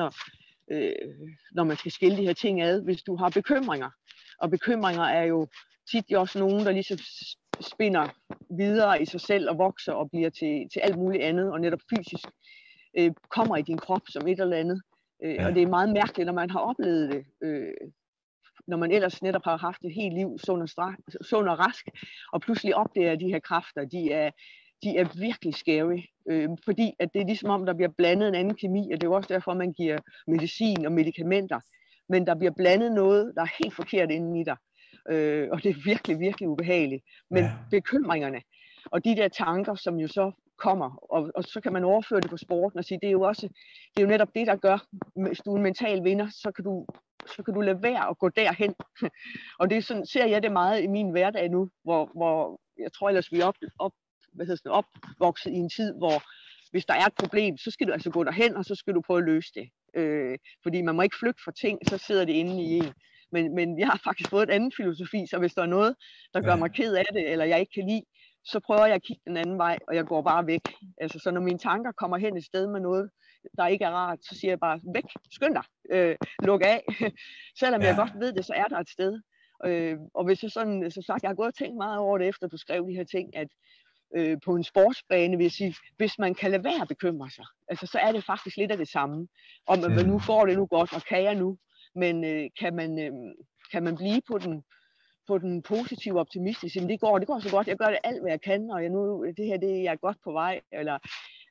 når man skal skille de her ting ad, hvis du har bekymringer. Og bekymringer er jo tit også nogen, der ligesom spinder videre i sig selv og vokser og bliver til alt muligt andet, og netop fysisk kommer i din krop som et eller andet. Og det er meget mærkeligt, når man har oplevet det, når man ellers netop har haft et helt liv sund og rask, og pludselig opdager de her kræfter, de er virkelig scary, fordi at det er ligesom om, der bliver blandet en anden kemi, og det er jo også derfor, man giver medicin og medicamenter, men der bliver blandet noget, der er helt forkert inde i dig, og det er virkelig, virkelig ubehageligt. Men bekymringerne, og de der tanker, som jo så kommer, og så kan man overføre det på sporten og sige, det er jo netop det, der gør, hvis du er en mental vinder, så kan du lade være at gå derhen. Og det er sådan, ser jeg det meget i min hverdag nu, hvor jeg tror ellers, vi er opvokset i en tid, hvor hvis der er et problem, så skal du altså gå derhen, og så skal du prøve at løse det. Fordi man må ikke flygte fra ting, så sidder det inde i en. Men jeg har faktisk fået en anden filosofi, så hvis der er noget, der gør mig ked af det, eller jeg ikke kan lide, så prøver jeg at kigge den anden vej, og jeg går bare væk. Altså, så når mine tanker kommer hen et sted med noget, der ikke er rart, så siger jeg bare, væk, skynd dig, luk af. Selvom jeg godt ved det, så er der et sted. Og hvis jeg sådan, som sagt, jeg har gået og tænkt meget over det, efter du skrev de her ting, at på en sportsbane vil jeg sige, hvis man kan lade være at bekymre sig, altså, så er det faktisk lidt af det samme. Om at nu går det nu godt, og kan jeg nu, men kan man blive på den positive optimistiske, men det går så godt, jeg gør det alt, hvad jeg kan, og jeg er godt på vej, eller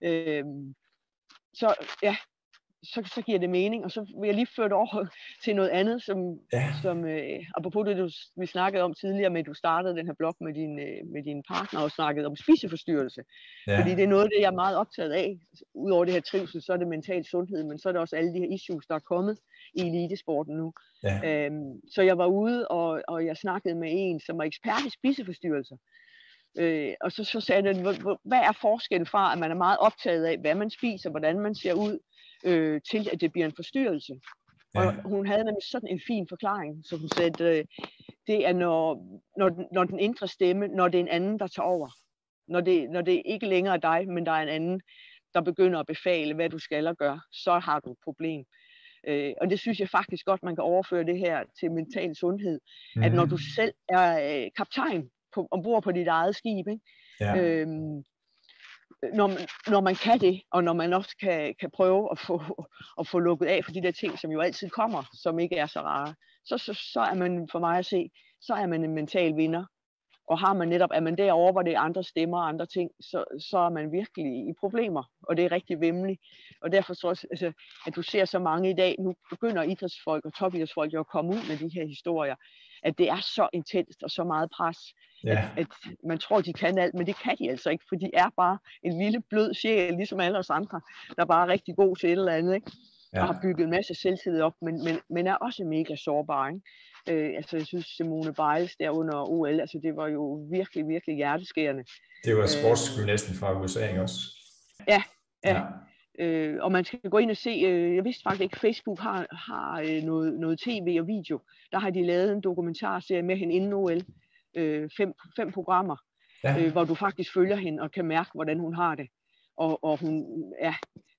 så giver det mening, og så vil jeg lige føre det over til noget andet, som apropos det, vi snakkede om tidligere, med at du startede den her blog med din partner, og snakkede om spiseforstyrrelse. Fordi det er noget, det jeg er meget optaget af. Udover det her trivsel, så er det mental sundhed, men så er det også alle de her issues, der er kommet i elitesporten nu. Så jeg var ude, og jeg snakkede med en, som var ekspert i spiseforstyrrelser. Og så sagde den, hvad er forskellen fra, at man er meget optaget af, hvad man spiser, hvordan man ser ud, til at det bliver en forstyrrelse. Og hun havde nemlig sådan en fin forklaring, så hun sagde, det er når den indre stemme, når det er en anden, der tager over. Når det ikke længere er dig, men der er en anden, der begynder at befale, hvad du skal og gøre, så har du et problem. Og det synes jeg faktisk godt, man kan overføre det her til mental sundhed. At når du selv er kaptajn ombord på dit eget skib, ikke? Når man kan det, og når man også kan prøve at få lukket af for de der ting, som jo altid kommer, som ikke er så rare, så er man, for mig at se, så er man en mental vinder. Og har man netop, er man derovre, hvor det er andre stemmer og andre ting, så er man virkelig i problemer, og det er rigtig væmmeligt. Og derfor tror jeg, altså, at du ser så mange i dag, nu begynder idrætsfolk og topidrætsfolk jo at komme ud med de her historier, at det er så intenst og så meget pres, at man tror, de kan alt, men det kan de altså ikke, for de er bare en lille blød sjæl, ligesom alle os andre, der bare er rigtig god til et eller andet, ikke? Og har bygget en masse selvtillid op, men er også mega sårbar, ikke? Altså jeg synes Simone Biles der under OL, altså det var jo virkelig, virkelig hjerteskærende. Det var sportsgymnasten fra USA, ikke også? Ja. Og man skal gå ind og se, jeg vidste faktisk ikke, Facebook har noget tv og video. Der har de lavet en dokumentarserie med hende inden OL. 5 programmer, hvor du faktisk følger hende og kan mærke, hvordan hun har det. Og hun,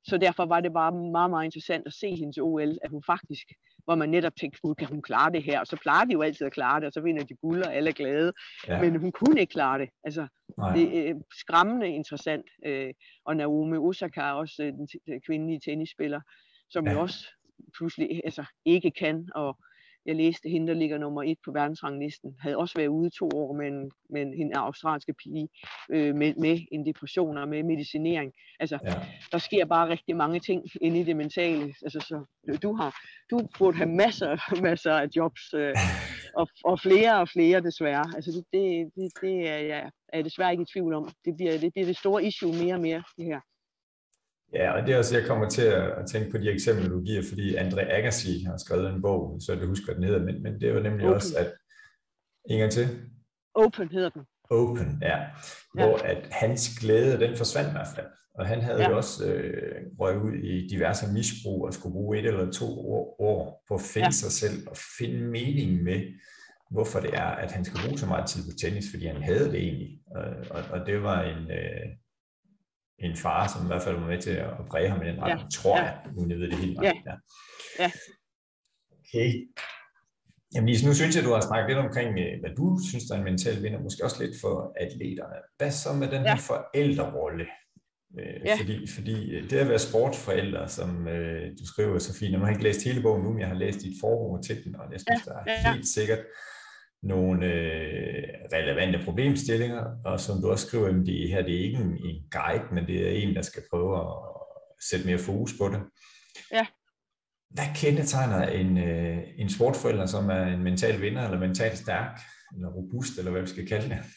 Så derfor var det bare meget, meget interessant at se hendes OL, at hun faktisk, hvor man netop tænkte, kan hun klare det her? Og så plejer de jo altid at klare det, og så vinder de guld, og alle er glade. Ja. Men hun kunne ikke klare det. Altså, det er skræmmende interessant. Og Naomi Osaka er også den kvindelige tennisspiller, som jo også pludselig ikke kan. Og jeg læste, hende, der ligger nummer 1 på verdensranglisten, havde også været ude 2 år med en australske pige med en depression og med medicinering. Altså, der sker bare rigtig mange ting inde i det mentale. Altså, så du burde have masser af jobs, og flere desværre. Altså, det er jeg desværre ikke i tvivl om. Det bliver det store issue mere og mere, det her. Ja, og det er også, jeg kommer til at tænke på de eksempler, du giver, fordi Andre Agassi har skrevet en bog, så jeg husker, hvad den hedder, men det er jo nemlig Open. Også, at... En gang til? Open hedder den. Open, ja. Hvor at hans glæde, den forsvandt i hvert fald. Og han havde jo også røget ud i diverse misbrug og skulle bruge 1 eller 2 år på at finde sig selv og finde mening med, hvorfor det er, at han skal bruge så meget tid på tennis, fordi han havde det egentlig. Og det var en far, som i hvert fald var med til at præge ham i den retning, tror jeg, uden jeg ved det helt meget. Ja. Okay. Jamen Lise, nu synes jeg, du har snakket lidt omkring, hvad du synes, der er en mental vinder, måske også lidt for atleterne. Hvad så med den her forældrerolle? Fordi det at være sportsforældre, som du skriver så fint, og nu har jeg ikke læst hele bogen nu, men jeg har læst dit forord til den, og jeg synes, der er helt sikkert nogle relevante problemstillinger, og som du også skriver, det her det er ikke en guide, men det er en, der skal prøve at sætte mere fokus på det. Ja. Hvad kendetegner en sportsforælder, som er en mental vinder, eller mentalt stærk, eller robust, eller hvad vi skal kalde det?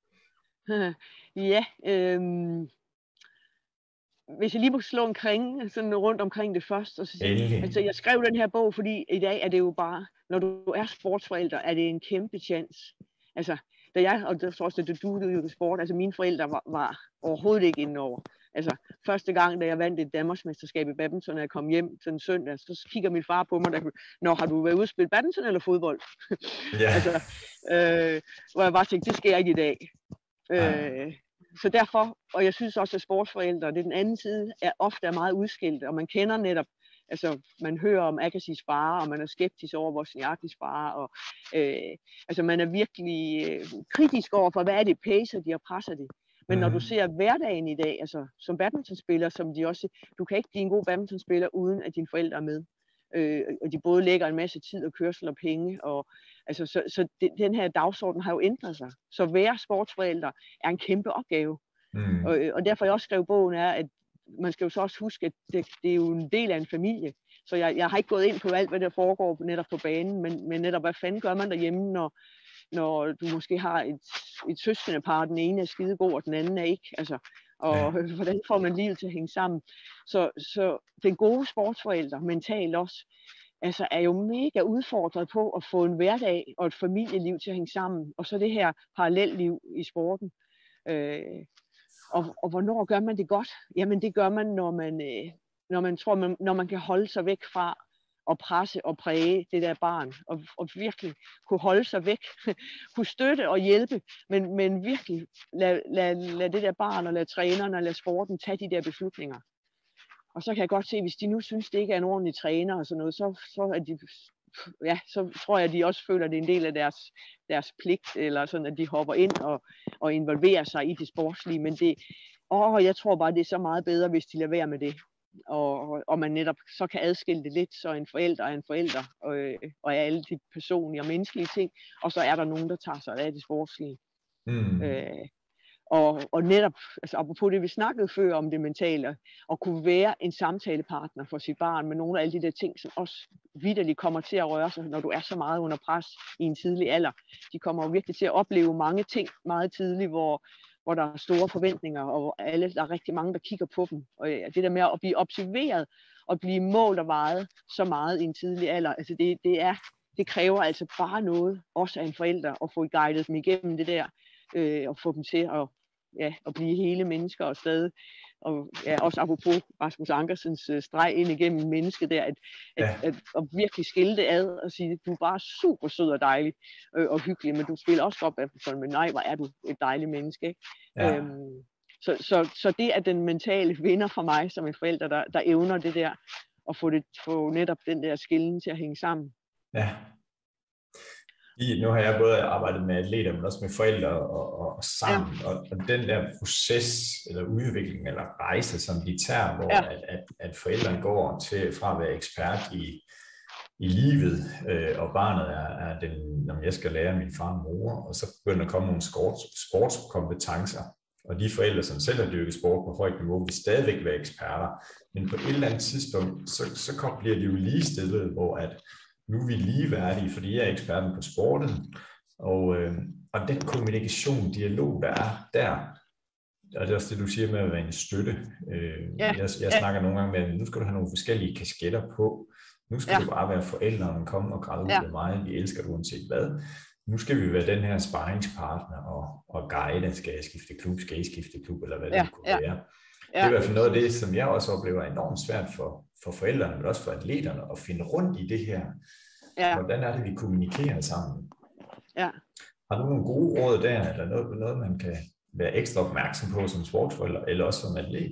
Hvis jeg lige må slå omkring, sådan rundt omkring det først, og så sige, altså jeg skrev den her bog, fordi i dag er det jo bare, når du er sportsforælder, er det en kæmpe chance. Altså, da jeg, og det også, da du udøvede sport, altså mine forældre var overhovedet ikke inde over. Altså, første gang, da jeg vandt et Danmarksmesterskab i badminton, når jeg kom hjem sådan en søndag, så kigger min far på mig, når har du været ude at spille badminton eller fodbold? Altså, hvor jeg bare tænkte, det sker ikke i dag. Så derfor, og jeg synes også, at sportsforældre, det er den anden side, ofte er meget udskilte, og man kender netop, altså man hører om Agassis far, og man er skeptisk over Wozniackis far, og altså man er virkelig kritisk over for, hvad er det pacer de og presser de. Men når du ser hverdagen i dag, altså som badmintonspiller, som de også, du kan ikke blive en god badmintonspiller, uden at dine forældre er med. Og de både lægger en masse tid og kørsel og penge, og altså, så den her dagsorden har jo ændret sig. Så at være sportsforældre er en kæmpe opgave. Og derfor jeg også skrev bogen er, at man skal jo så også huske, at det er jo en del af en familie. Så jeg har ikke gået ind på alt, hvad der foregår netop på banen, men netop, hvad fanden gør man derhjemme, når du måske har et søskendepar, den ene er skidegod, og den anden er ikke. Altså, og hvordan får man livet til at hænge sammen. Så den gode sportsforælder, mentalt også, altså er jo mega udfordret på at få en hverdag og et familieliv til at hænge sammen. Og så det her parallelliv i sporten. Og hvornår gør man det godt? Jamen det gør man, når man kan holde sig væk fra at presse og præge det der barn, og virkelig kunne holde sig væk, kunne støtte og hjælpe, men virkelig lad det der barn, og lad træneren, og lad sporten tage de der beslutninger. Og så kan jeg godt se, hvis de nu synes, det ikke er en ordentlig træner og sådan noget, så tror jeg, at de også føler, at det er en del af deres pligt, eller sådan, at de hopper ind og involverer sig i det sportslige, men jeg tror bare, det er så meget bedre, hvis de lader være med det. Og man netop så kan adskille det lidt, så en forælder er en forælder, og er alle de personlige og menneskelige ting, og så er der nogen, der tager sig af det sportslige. Og netop, altså apropos det, vi snakkede før om det mentale, at kunne være en samtalepartner for sit barn med nogle af alle de der ting, som også vitterligt kommer til at røre sig, når du er så meget under pres i en tidlig alder. De kommer jo virkelig til at opleve mange ting meget tidligt, hvor der er store forventninger, og hvor der er rigtig mange, der kigger på dem. Og det der med at blive observeret og blive målt og vejet så meget i en tidlig alder, altså det kræver altså bare noget, også af en forælder, at få guidet dem igennem det der, og få dem til at blive hele mennesker og stadig, og også apropos Rasmus Ankersens streg ind igennem mennesket der, at virkelig skille det ad og sige, du er bare super sød og dejlig og hyggelig, men du spiller også godt, men nej, hvor er du et dejligt menneske, ikke? Ja. Så det er den mentale vinder for mig som en forælder, der evner det der, og få netop den der skillen til at hænge sammen. Ja. Nu har jeg både arbejdet med atleter, men også med forældre og sammen, ja. og den der proces, eller udvikling, eller rejse, som de tager, hvor at forældrene går til fra at være ekspert i livet, og barnet er den, når jeg skal lære min far og mor, og så begynder der at komme nogle sportskompetencer, og de forældre, som selv har dyrket sport på højt niveau, vil stadigvæk være eksperter, men på et eller andet tidspunkt, så bliver de jo ligestillet, hvor at nu er vi ligeværdige, fordi jeg er eksperten på sporten, og den kommunikation, dialog, der er der, og det er også det, du siger med at være en støtte. Jeg snakker nogle gange med, at nu skal du have nogle forskellige kasketter på, nu skal du bare være forældre, og komme og græde ud af mig, vi elsker du uanset hvad. Nu skal vi være den her sparringspartner og guide, skal jeg skifte klub, skal I skifte klub, eller hvad det kunne være. Det er i hvert fald noget af det, som jeg også oplever er enormt svært for forældrene, men også for atleterne, at finde rundt i det her. Hvordan er det, vi kommunikerer sammen? Ja. Har du nogle gode råd der, eller noget man kan være ekstra opmærksom på som sportsforælder, eller også som atlet?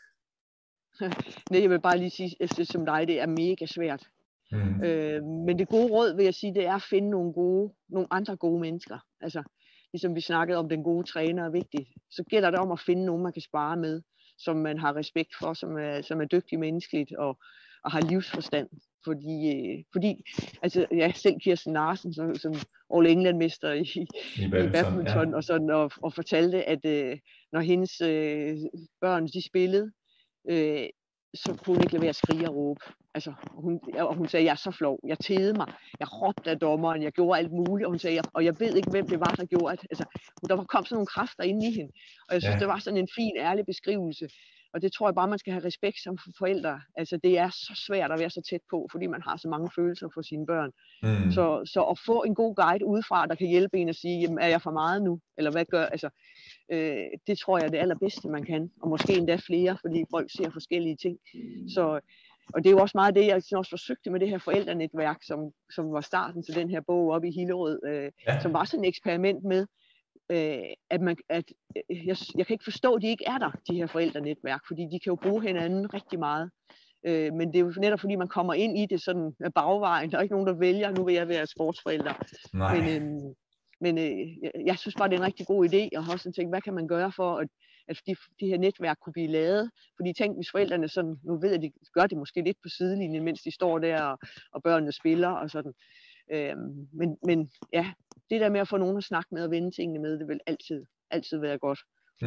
Nej, jeg vil bare lige sige, at det som dig, det er mega svært. Men det gode råd, vil jeg sige, det er at finde nogle andre gode mennesker. Altså, ligesom vi snakkede om, den gode træner er vigtig, så gælder det om at finde nogen, man kan spare med, som man har respekt for, som er dygtig menneskeligt og har livsforstand. Fordi altså, selv Kirsten Larsen, som All England-mester i badminton, og sådan, og fortalte, at når hendes børn, de spillede, så kunne hun ikke lade være at skrige og råbe. Altså, hun sagde, jeg er så flov, jeg tædede mig, jeg råbte af dommeren, jeg gjorde alt muligt, og hun sagde, og jeg ved ikke, hvem det var, der gjorde det. Altså, der kom sådan nogle kræfter inde i hende, og jeg synes, det var sådan en fin, ærlig beskrivelse. Og det tror jeg bare, man skal have respekt som forældre. Altså, det er så svært at være så tæt på, fordi man har så mange følelser for sine børn. Så at få en god guide udefra, der kan hjælpe en at sige, jamen, er jeg for meget nu? Eller hvad gør, altså, det tror jeg er det allerbedste, man kan. Og måske endda flere, fordi folk ser forskellige ting. Og det er jo også meget det, jeg også forsøgte med det her forældrenetværk, som var starten til den her bog oppe i Hillerød, som var sådan et eksperiment med, jeg kan ikke forstå, at de ikke er der, de her forældrenetværk, fordi de kan jo bruge hinanden rigtig meget. Men det er jo netop fordi, man kommer ind i det sådan med bagvejen. Der er ikke nogen, der vælger, nu vil jeg være sportsforælder. Men jeg synes bare, det er en rigtig god idé, og har også tænkt, hvad kan man gøre for, at de her netværk kunne blive lavet? Fordi tænk, hvis forældrene sådan, nu ved jeg, at de gør det måske lidt på sidelinjen, mens de står der, og børnene spiller og sådan. Men ja, det der med at få nogen at snakke med og vende tingene med, det vil altid være godt.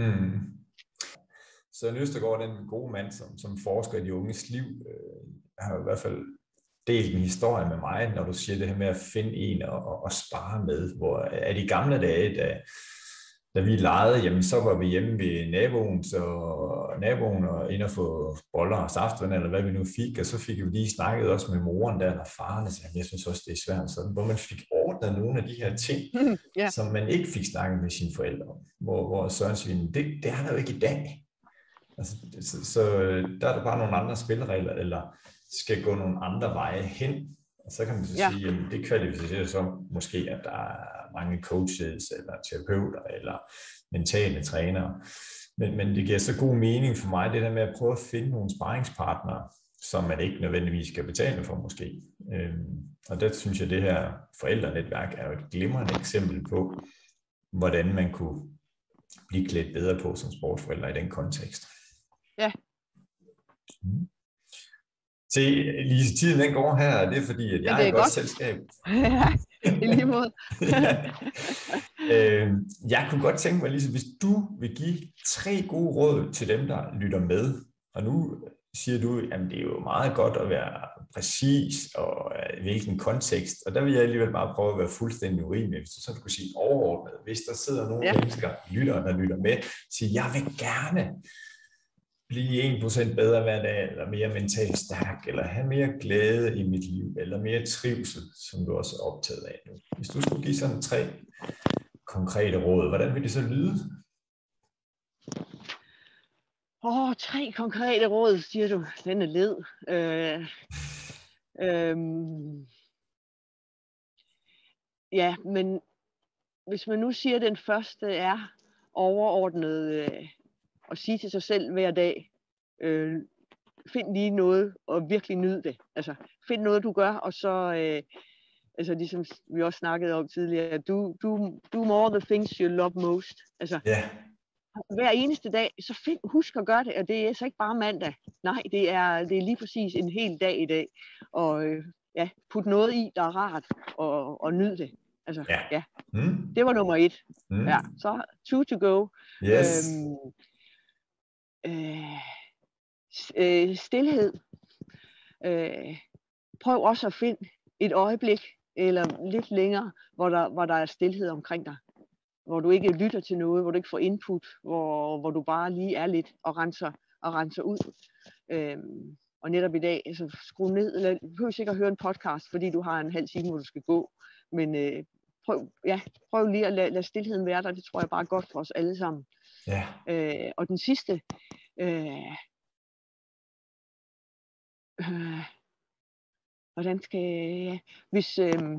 Søren Østergaard, den gode mand, som forsker i de unges liv, har i hvert fald delt en historie med mig, når du siger det her med at finde en og spare med, hvor af de gamle dage, da vi legede, jamen så var vi hjemme ved naboen og ind og få boller og saftvand, eller hvad vi nu fik, og så fik vi lige snakket også med moren der, og faren sagde, jeg synes også, det er svært, sådan, hvor man fik ordnet nogle af de her ting, som man ikke fik snakket med sine forældre om, hvor Søren siger, det er der jo ikke i dag. Altså, så der er der bare nogle andre spilleregler, eller skal gå nogle andre veje hen. Og så kan man så sige, at det kvalificerer så måske, at der er mange coaches, eller terapeuter, eller mentale trænere. Men det giver så god mening for mig, det der med at prøve at finde nogle sparringspartnere, som man ikke nødvendigvis skal betale for måske. Og der synes jeg, at det her forældrenetværk er jo et glimrende eksempel på, hvordan man kunne blive klædt bedre på som sportsforældre i den kontekst. Ja. Se, Lise, tiden den går her, og det er fordi, at jeg er et godt selskab. I lige måde. Jeg kunne godt tænke mig, Lise, hvis du vil give 3 gode råd til dem, der lytter med, og nu siger du, at det er jo meget godt at være præcis, og hvilken kontekst, og der vil jeg alligevel bare prøve at være fuldstændig urimelig, hvis du så kunne sige overordnet, hvis der sidder nogle mennesker, der lytter med, siger, jeg vil gerne blive 1% bedre hver dag, eller mere mentalt stærk, eller have mere glæde i mit liv, eller mere trivsel, som du også er optaget af nu. Hvis du skulle give sådan 3 konkrete råd, hvordan vil det så lyde? 3 konkrete råd, siger du. Den er led. Ja, men hvis man nu siger, at den første er overordnet at sige til sig selv hver dag, find lige noget og virkelig nyd det. Altså, find noget, du gør, og så, altså ligesom vi også snakkede om tidligere, do more the things you love most. Altså, hver eneste dag, så husk at gøre det, og det er så ikke bare mandag. Nej, det er lige præcis en hel dag i dag. Og put noget i, der er rart, og nyd det. Altså, det var nummer 1. Ja, så 2 to go. Yes. Stilhed. Prøv også at finde et øjeblik, eller lidt længere, hvor der er stilhed omkring dig. Hvor du ikke lytter til noget, hvor du ikke får input, hvor du bare lige er lidt og renser ud. Og netop i dag, altså skru ned, eller du behøver sikkert at høre en podcast, fordi du har en halv time, hvor du skal gå. Men prøv lige at lade stilheden være der, det tror jeg bare er godt for os alle sammen. Og den sidste, hvordan skal jeg, hvis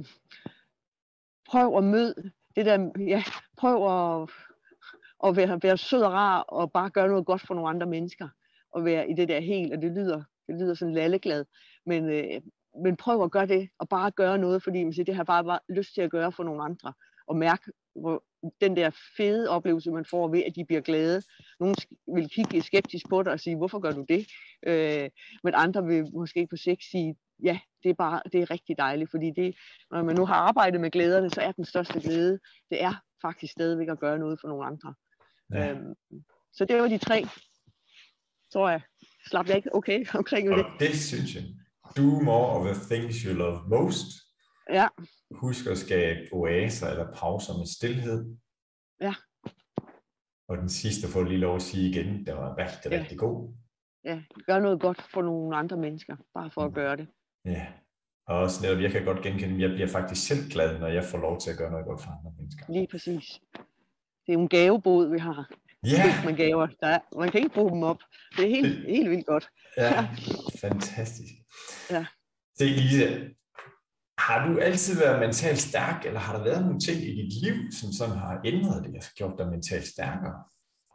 prøv at møde det der, prøv at være sød og rar og bare gøre noget godt for nogle andre mennesker og være i det der helt, og det lyder sådan lalleglad, men prøv at gøre det og bare gøre noget, fordi det har bare lyst til at gøre for nogle andre og mærke den der fede oplevelse, man får ved, at de bliver glade. Nogle vil kigge skeptisk på dig og sige, hvorfor gør du det? Men andre vil måske på sigt sige, ja, det er rigtig dejligt, fordi det, når man nu har arbejdet med glæderne, så er den største glæde, det er faktisk stadigvæk at gøre noget for nogle andre. Så det var de 3, tror jeg. Slap jeg ikke okay omkring det? Det synes jeg. Do more of the things you love most. Ja. Husk at skabe oaser eller pauser med stilhed. Ja. Og den sidste får lige lov at sige igen, den var rigtig god. Ja, gør noget godt for nogle andre mennesker, bare for at gøre det. Ja, og også netop, jeg kan godt genkende, jeg bliver faktisk selv glad, når jeg får lov til at gøre noget godt for andre mennesker. Lige præcis. Det er jo en gavebod, vi har. Med gaver. Man kan ikke bruge dem op. Det er helt vildt godt. Ja, fantastisk. Ja. Se, Lise, har du altid været mentalt stærk, eller har der været nogle ting i dit liv, som sådan har ændret dig og gjort dig mentalt stærkere?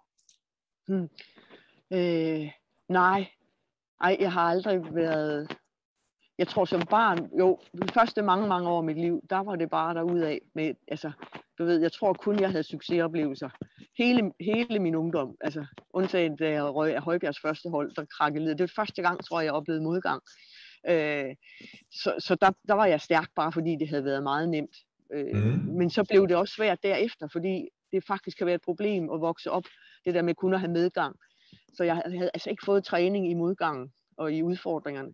Nej, jeg har aldrig været. Jeg tror som barn, de første mange år af mit liv, der var det bare derudad med, altså, du ved, jeg tror kun jeg havde succesoplevelser. Hele min ungdom, altså, undtagen da jeg røg af Højbjergs første hold, der krakkelede. Det var første gang, tror jeg oplevede modgang. Så der var jeg stærk, bare fordi det havde været meget nemt. Men så blev det også svært derefter, fordi det faktisk kan være et problem at vokse op, det der med kun at have medgang. Så jeg havde altså ikke fået træning i modgangen og i udfordringerne.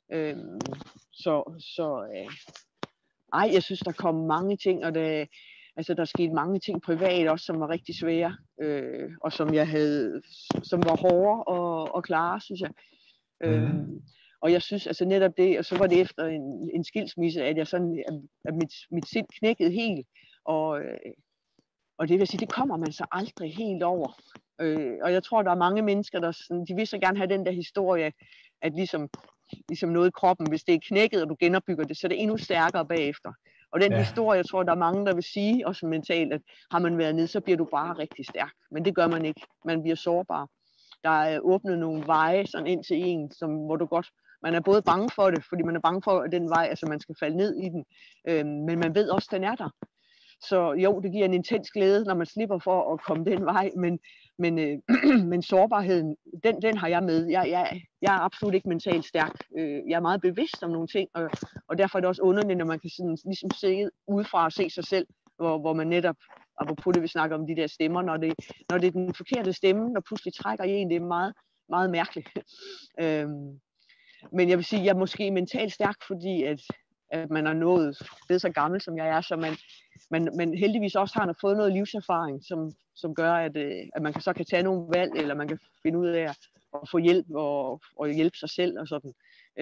Jeg synes, der kom mange ting, og der skete mange ting privat også, som var rigtig svære, og som var hårde og klare, synes jeg. Og jeg synes, altså netop det, og så var det efter en skilsmisse, at jeg sådan, at mit sind knækkede helt, og det vil sige, det kommer man så aldrig helt over. Og jeg tror, der er mange mennesker, der sådan, de vil så gerne have den der historie, at ligesom noget i kroppen, hvis det er knækket, og du genopbygger det, så er det endnu stærkere bagefter. Og den historie, jeg tror, der er mange, der vil sige, også mentalt, at har man været nede, så bliver du bare rigtig stærk. Men det gør man ikke. Man bliver sårbar. Der er åbnet nogle veje sådan ind til en, hvor man er både bange for det, fordi man er bange for den vej, altså man skal falde ned i den. Men man ved også, den er der. Så jo, det giver en intens glæde, når man slipper for at komme den vej, men sårbarheden, den har jeg med. Jeg er absolut ikke mentalt stærk. Jeg er meget bevidst om nogle ting, og derfor er det også underligt, når man kan sådan, ligesom se udefra og se sig selv, hvor man netop, apropos det vi snakker om de der stemmer, når det er den forkerte stemme, der pludselig trækker i en, det er meget, meget mærkeligt. Men jeg vil sige, at jeg er måske mentalt stærk, fordi at man er nået, blevet så gammel som jeg er, så man heldigvis også har fået noget livserfaring, som gør, at man så kan tage nogle valg, eller man kan finde ud af at få hjælp og hjælpe sig selv og sådan.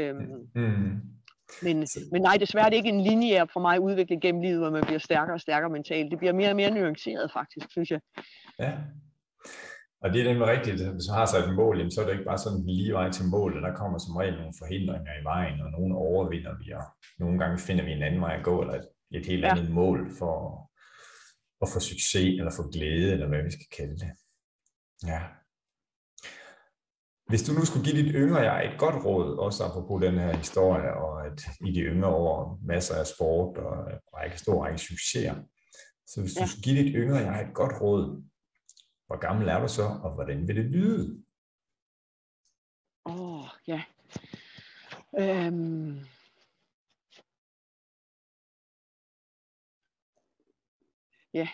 Men nej, desværre er det ikke en lineær for mig udvikling gennem livet, hvor man bliver stærkere og stærkere mentalt. Det bliver mere og mere nuanceret faktisk, synes jeg. Ja, og det er nemlig rigtigt. Hvis man har sig et mål, så er det ikke bare sådan en lige vej til målet. Der kommer som regel nogle forhindringer i vejen, og nogle overvinder vi, og nogle gange finder vi en anden vej at gå, eller et helt andet mål for at få succes, eller få glæde, eller hvad vi skal kalde det. Ja. Hvis du nu skulle give dit yngre jeg et godt råd, også apropos den her historie, og at i de yngre år masser af sport og en stor række succeser. Så hvis du skulle give dit yngre jeg et godt råd, hvor gammel er du så, og hvordan vil det lyde? Ja. Ja.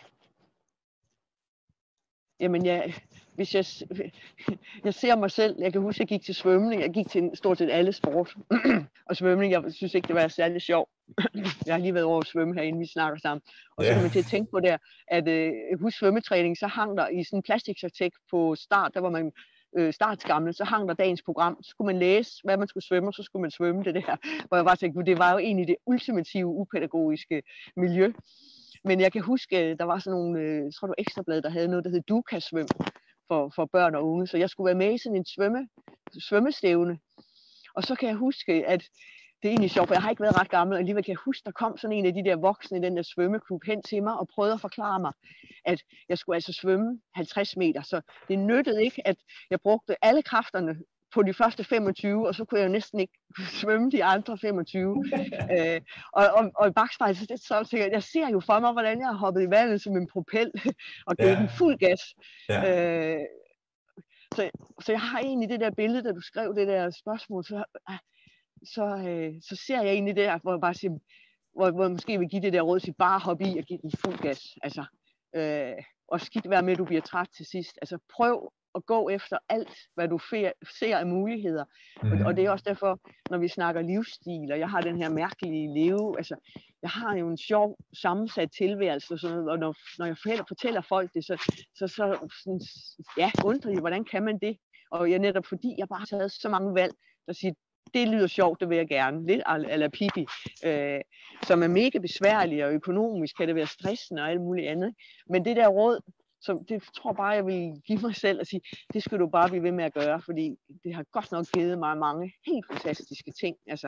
Jamen, hvis jeg ser mig selv, jeg kan huske, jeg gik til svømning, jeg gik til stort set alle sport, og svømning, jeg synes ikke, det var særlig sjovt. Jeg har lige været over at svømme herinde, vi snakker sammen. Og så kan man til at tænke på der, at hos svømmetræning, så hang der i sådan en plastiksertek på start, der var man startsgammel, så hang der dagens program, så skulle man læse, hvad man skulle svømme, og så skulle man svømme det der, hvor jeg bare tænkte, det var jo egentlig det ultimative upædagogiske miljø. Men jeg kan huske, der var sådan nogle, jeg tror det var Ekstrablad, der havde noget, der hed Du kan svømme for børn og unge, så jeg skulle være med i sådan en svømmestævne. Og så kan jeg huske, at det er egentlig sjovt, for jeg har ikke været ret gammel, og alligevel kan jeg huske, der kom sådan en af de der voksne i den der svømmeklub hen til mig og prøvede at forklare mig, at jeg skulle altså svømme 50 meter. Så det nyttede ikke, at jeg brugte alle kræfterne på de første 25, og så kunne jeg jo næsten ikke svømme de andre 25. Og i bakspejlet, så tænker jeg ser jo for mig, hvordan jeg har hoppet i vandet som en propel, og givet den fuld gas. Så jeg har egentlig det der billede, da du skrev det der spørgsmål, så ser jeg egentlig det der, hvor jeg bare siger, hvor jeg måske vil give det der råd til bare hoppe i og give den fuld gas. Altså, og skidt være med, at du bliver træt til sidst. Altså prøv at gå efter alt, hvad du ser af muligheder. Og det er også derfor, når vi snakker livsstil, og jeg har den her mærkelige leve, altså jeg har jo en sjov sammensat tilværelse, og sådan noget, og når jeg fortæller folk det, så undrer de, hvordan kan man det? Og jeg netop fordi, jeg bare har taget så mange valg, der siger, det lyder sjovt, det vil jeg gerne. Lidt eller Pippi, som er mega besværlig, og økonomisk kan det være stressende og alt muligt andet. Men det der råd, så det tror bare, jeg vil give mig selv og sige, det skal du bare blive ved med at gøre, fordi det har godt nok givet mig mange helt fantastiske ting. Altså,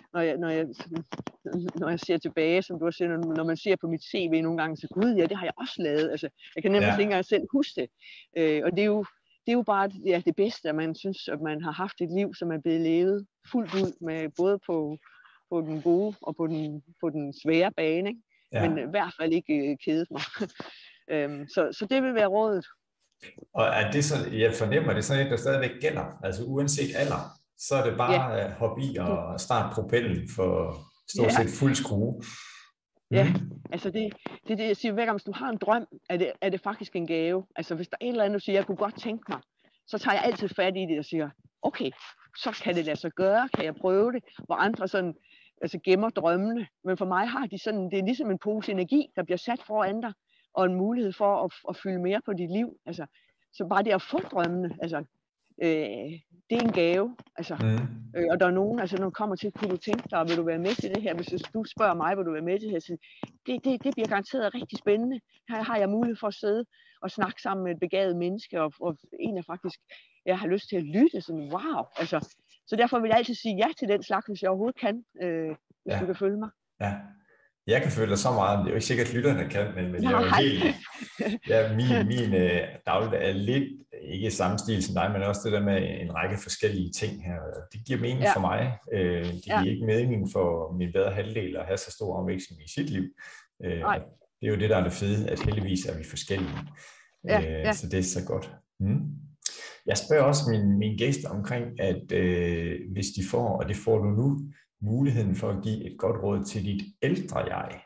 når jeg ser tilbage, som du har set, når man ser på mit CV nogle gange, så gud, ja, det har jeg også lavet. Altså, jeg kan nemlig ikke engang selv huske det. Og det er jo bare det bedste, at man synes, at man har haft et liv, som er blevet levet fuldt ud, med både på den gode og på den svære bane, ikke? Men i hvert fald ikke kedet mig. Så det vil være rådet. Og er det så, jeg fornemmer, det er sådan et, der stadigvæk gælder, altså uanset alder, så er det bare at hoppe i og starte propellen for stort set fuld skrue. Ja, altså det jeg siger hver gang, hvis du har en drøm, er det faktisk en gave. Altså hvis der er et eller andet, du siger, jeg kunne godt tænke mig, så tager jeg altid fat i det og siger, okay, så kan det lade sig gøre, kan jeg prøve det, hvor andre sådan, altså gemmer drømmene. Men for mig har de sådan, det er ligesom en pose energi, der bliver sat foran dig, og en mulighed for at fylde mere på dit liv. Altså, så bare det at få drømmene, altså, det er en gave. Altså, og der er nogen, altså når du kommer til, kunne du tænke dig, vil du være med til det her? Hvis du spørger mig, vil du være med til det her? Så det bliver garanteret rigtig spændende. Her har jeg mulighed for at sidde og snakke sammen med et begavet menneske, og en af faktisk, jeg har lyst til at lytte, sådan wow. Altså, så derfor vil jeg altid sige ja til den slags, hvis jeg overhovedet kan, hvis du kan følge mig. Ja. Jeg kan føle dig så meget, det er jo ikke sikkert, at lytterne kan, men jeg er jo helt, min dagligdag er lidt, ikke samme stil som dig, men også det der med en række forskellige ting her. Det giver mening for mig. Det giver ikke mening for min bedre halvdel at have så stor omvækstning i sit liv. Det er jo det, der er det fede, at heldigvis er vi forskellige. Så det er så godt. Jeg spørger også mine gæster omkring, at hvis de får, og det får du nu, muligheden for at give et godt råd til dit ældre jeg.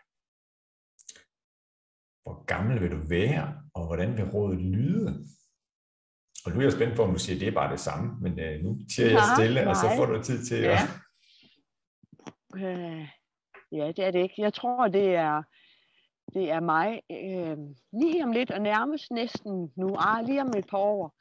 Hvor gammel vil du være, og hvordan vil rådet lyde? Og nu er jeg spændt på, om du siger, at det er bare det samme, men nu siger jeg stille, og så får du tid til at... Ja, det er det ikke. Jeg tror, det er mig lige om lidt, og nærmest næsten nu, lige om et par år,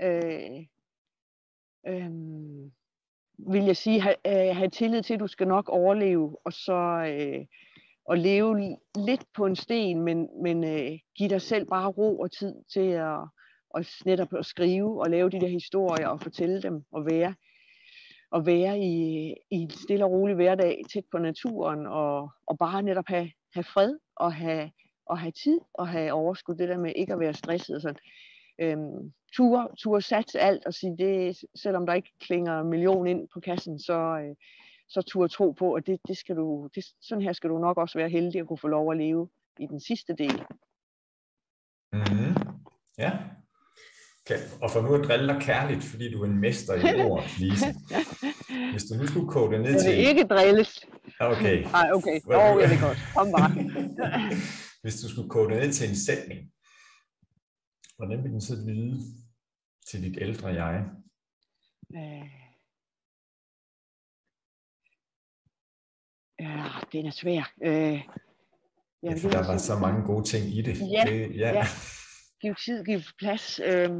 vil jeg sige, have tillid til, at du skal nok overleve, og så og leve lidt på en sten, men give dig selv bare ro og tid til at netop at skrive og lave de der historier og fortælle dem, og være i en stille og rolig hverdag tæt på naturen, og bare netop have fred og have tid og have overskud, det der med ikke at være stresset og sådan. Ture satse alt og sige, det, selvom der ikke klinger 1 million ind på kassen, så turde tro på, at sådan her skal du nok også være heldig at kunne få lov at leve i den sidste del. Mm-hmm. Ja. Okay. Og for nu at drille dig kærligt, fordi du er en mester i ord, Lise. Hvis du nu skulle koge det ned til... Det er ikke drilles. Okay. Nej, okay. Jeg ved godt. Kom bare. Hvis du skulle koge det ned til en sætning, hvordan vil den så lyde til dit ældre jeg? Ja, den er svær. For der var så mange gode ting i det. Ja. Giv tid, giv plads.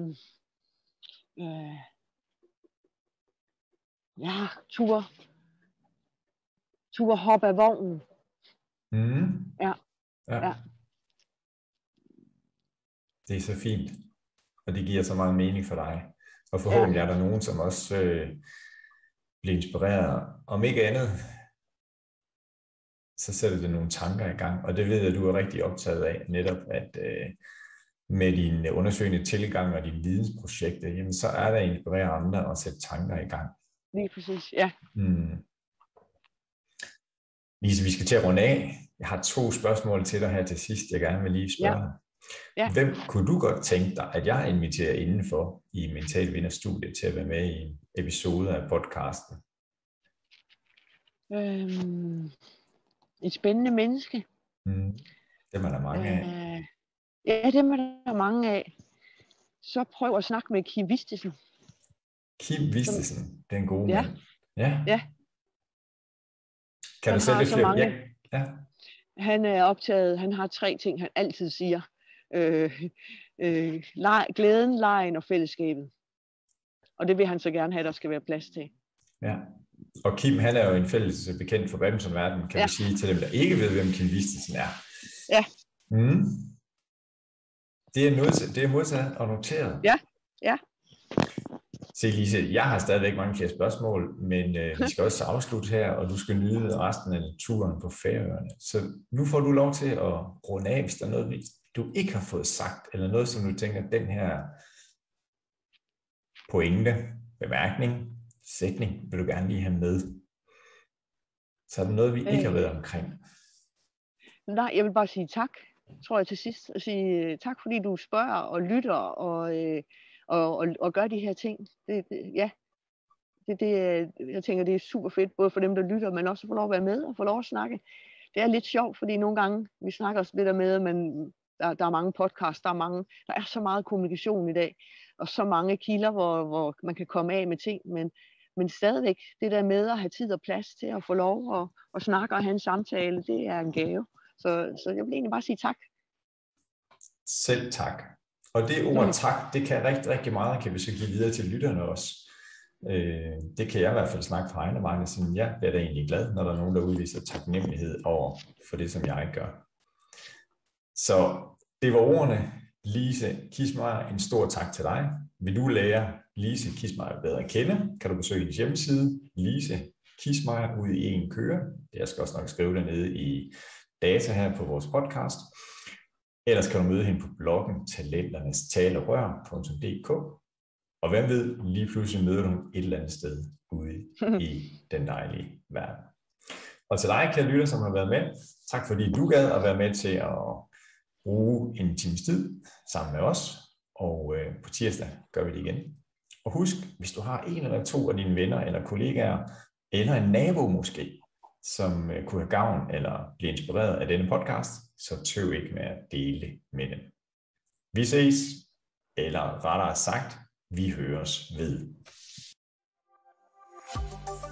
Ture hoppe af vognen. Mm. Ja. Det er så fint. Og det giver så meget mening for dig. Og forhåbentlig er der nogen, som også bliver inspireret. Om ikke andet, så sætter det nogle tanker i gang. Og det ved jeg, at du er rigtig optaget af, netop at med din undersøgende tilgang og dine vidensprojekter, jamen, så er der inspirere andre og sætte tanker i gang. Lige præcis, ja. Lise, vi skal til at runde af. Jeg har 2 spørgsmål til dig her til sidst, jeg gerne vil lige spørge dig. Ja. Hvem kunne du godt tænke dig, at jeg inviterer indenfor i Mental Vinder Studiet til at være med i en episode af podcasten? Et spændende menneske. Dem er der mange af. Ja, dem er der mange af. Så prøv at snakke med Kim Vistisen. Kim Vistisen, det er en god mand. Ja. Kan du sætte lidt flere? Ja. Han er optaget, han har 3 ting, han altid siger. Glæden, legen og fællesskabet. Og det vil han så gerne have, der skal være plads til. Ja. Og Kim, han er jo en fælles bekendt for badmintonverdenen, kan vi sige til dem, der ikke ved, hvem Kim Vistisen er. Ja. Det er modtaget og noteret. Ja. Se Lise, jeg har stadigvæk mange flere spørgsmål, men vi skal også afslutte her, og du skal nyde resten af turen på Færøerne. Så nu får du lov til at runde af, hvis der er noget, du ikke har fået sagt, eller noget, som du tænker, den her pointe, bemærkning, sætning, vil du gerne lige have med. Så er der noget, vi ikke har været omkring. Nej, jeg vil bare sige tak, tror jeg til sidst. Og sige tak, fordi du spørger og lytter og gør de her ting. Jeg tænker, det er super fedt, både for dem, der lytter, men også for lov at være med og få lov at snakke. Det er lidt sjovt, fordi nogle gange, vi snakker også lidt med, men der er mange podcasts, der er så meget kommunikation i dag, og så mange kilder, hvor man kan komme af med ting, men stadigvæk, det der med at have tid og plads til at få lov at snakke og have en samtale, det er en gave. Så jeg vil egentlig bare sige tak. Selv tak. Og det ord tak, det kan rigtig, rigtig meget, kan vi så give videre til lytterne også. Det kan jeg i hvert fald snakke fra egen vej, siden jeg bliver da egentlig glad, når der er nogen, der udviser taknemmelighed over for det, som jeg gør. Så det var ordene. Lise Kissmeyer, en stor tak til dig. Vil du lære Lise Kissmeyer bedre at kende, kan du besøge hendes hjemmeside, Lise Kissmeyer, ude i en køre. Jeg skal også nok skrive det nede i data her på vores podcast. Ellers kan du møde hende på bloggen talenternestalerør.dk. Og hvem ved, lige pludselig møder du et eller andet sted ude i den dejlige verden. Og til dig, kære lytter, som har været med, tak fordi du gad at være med til at bruge en times tid sammen med os. Og på tirsdag gør vi det igen. Og husk, hvis du har 1 eller 2 af dine venner eller kollegaer, eller en nabo måske, som kunne have gavn eller blive inspireret af denne podcast, så tøv ikke med at dele med dem. Vi ses, eller rettere sagt, vi høres ved.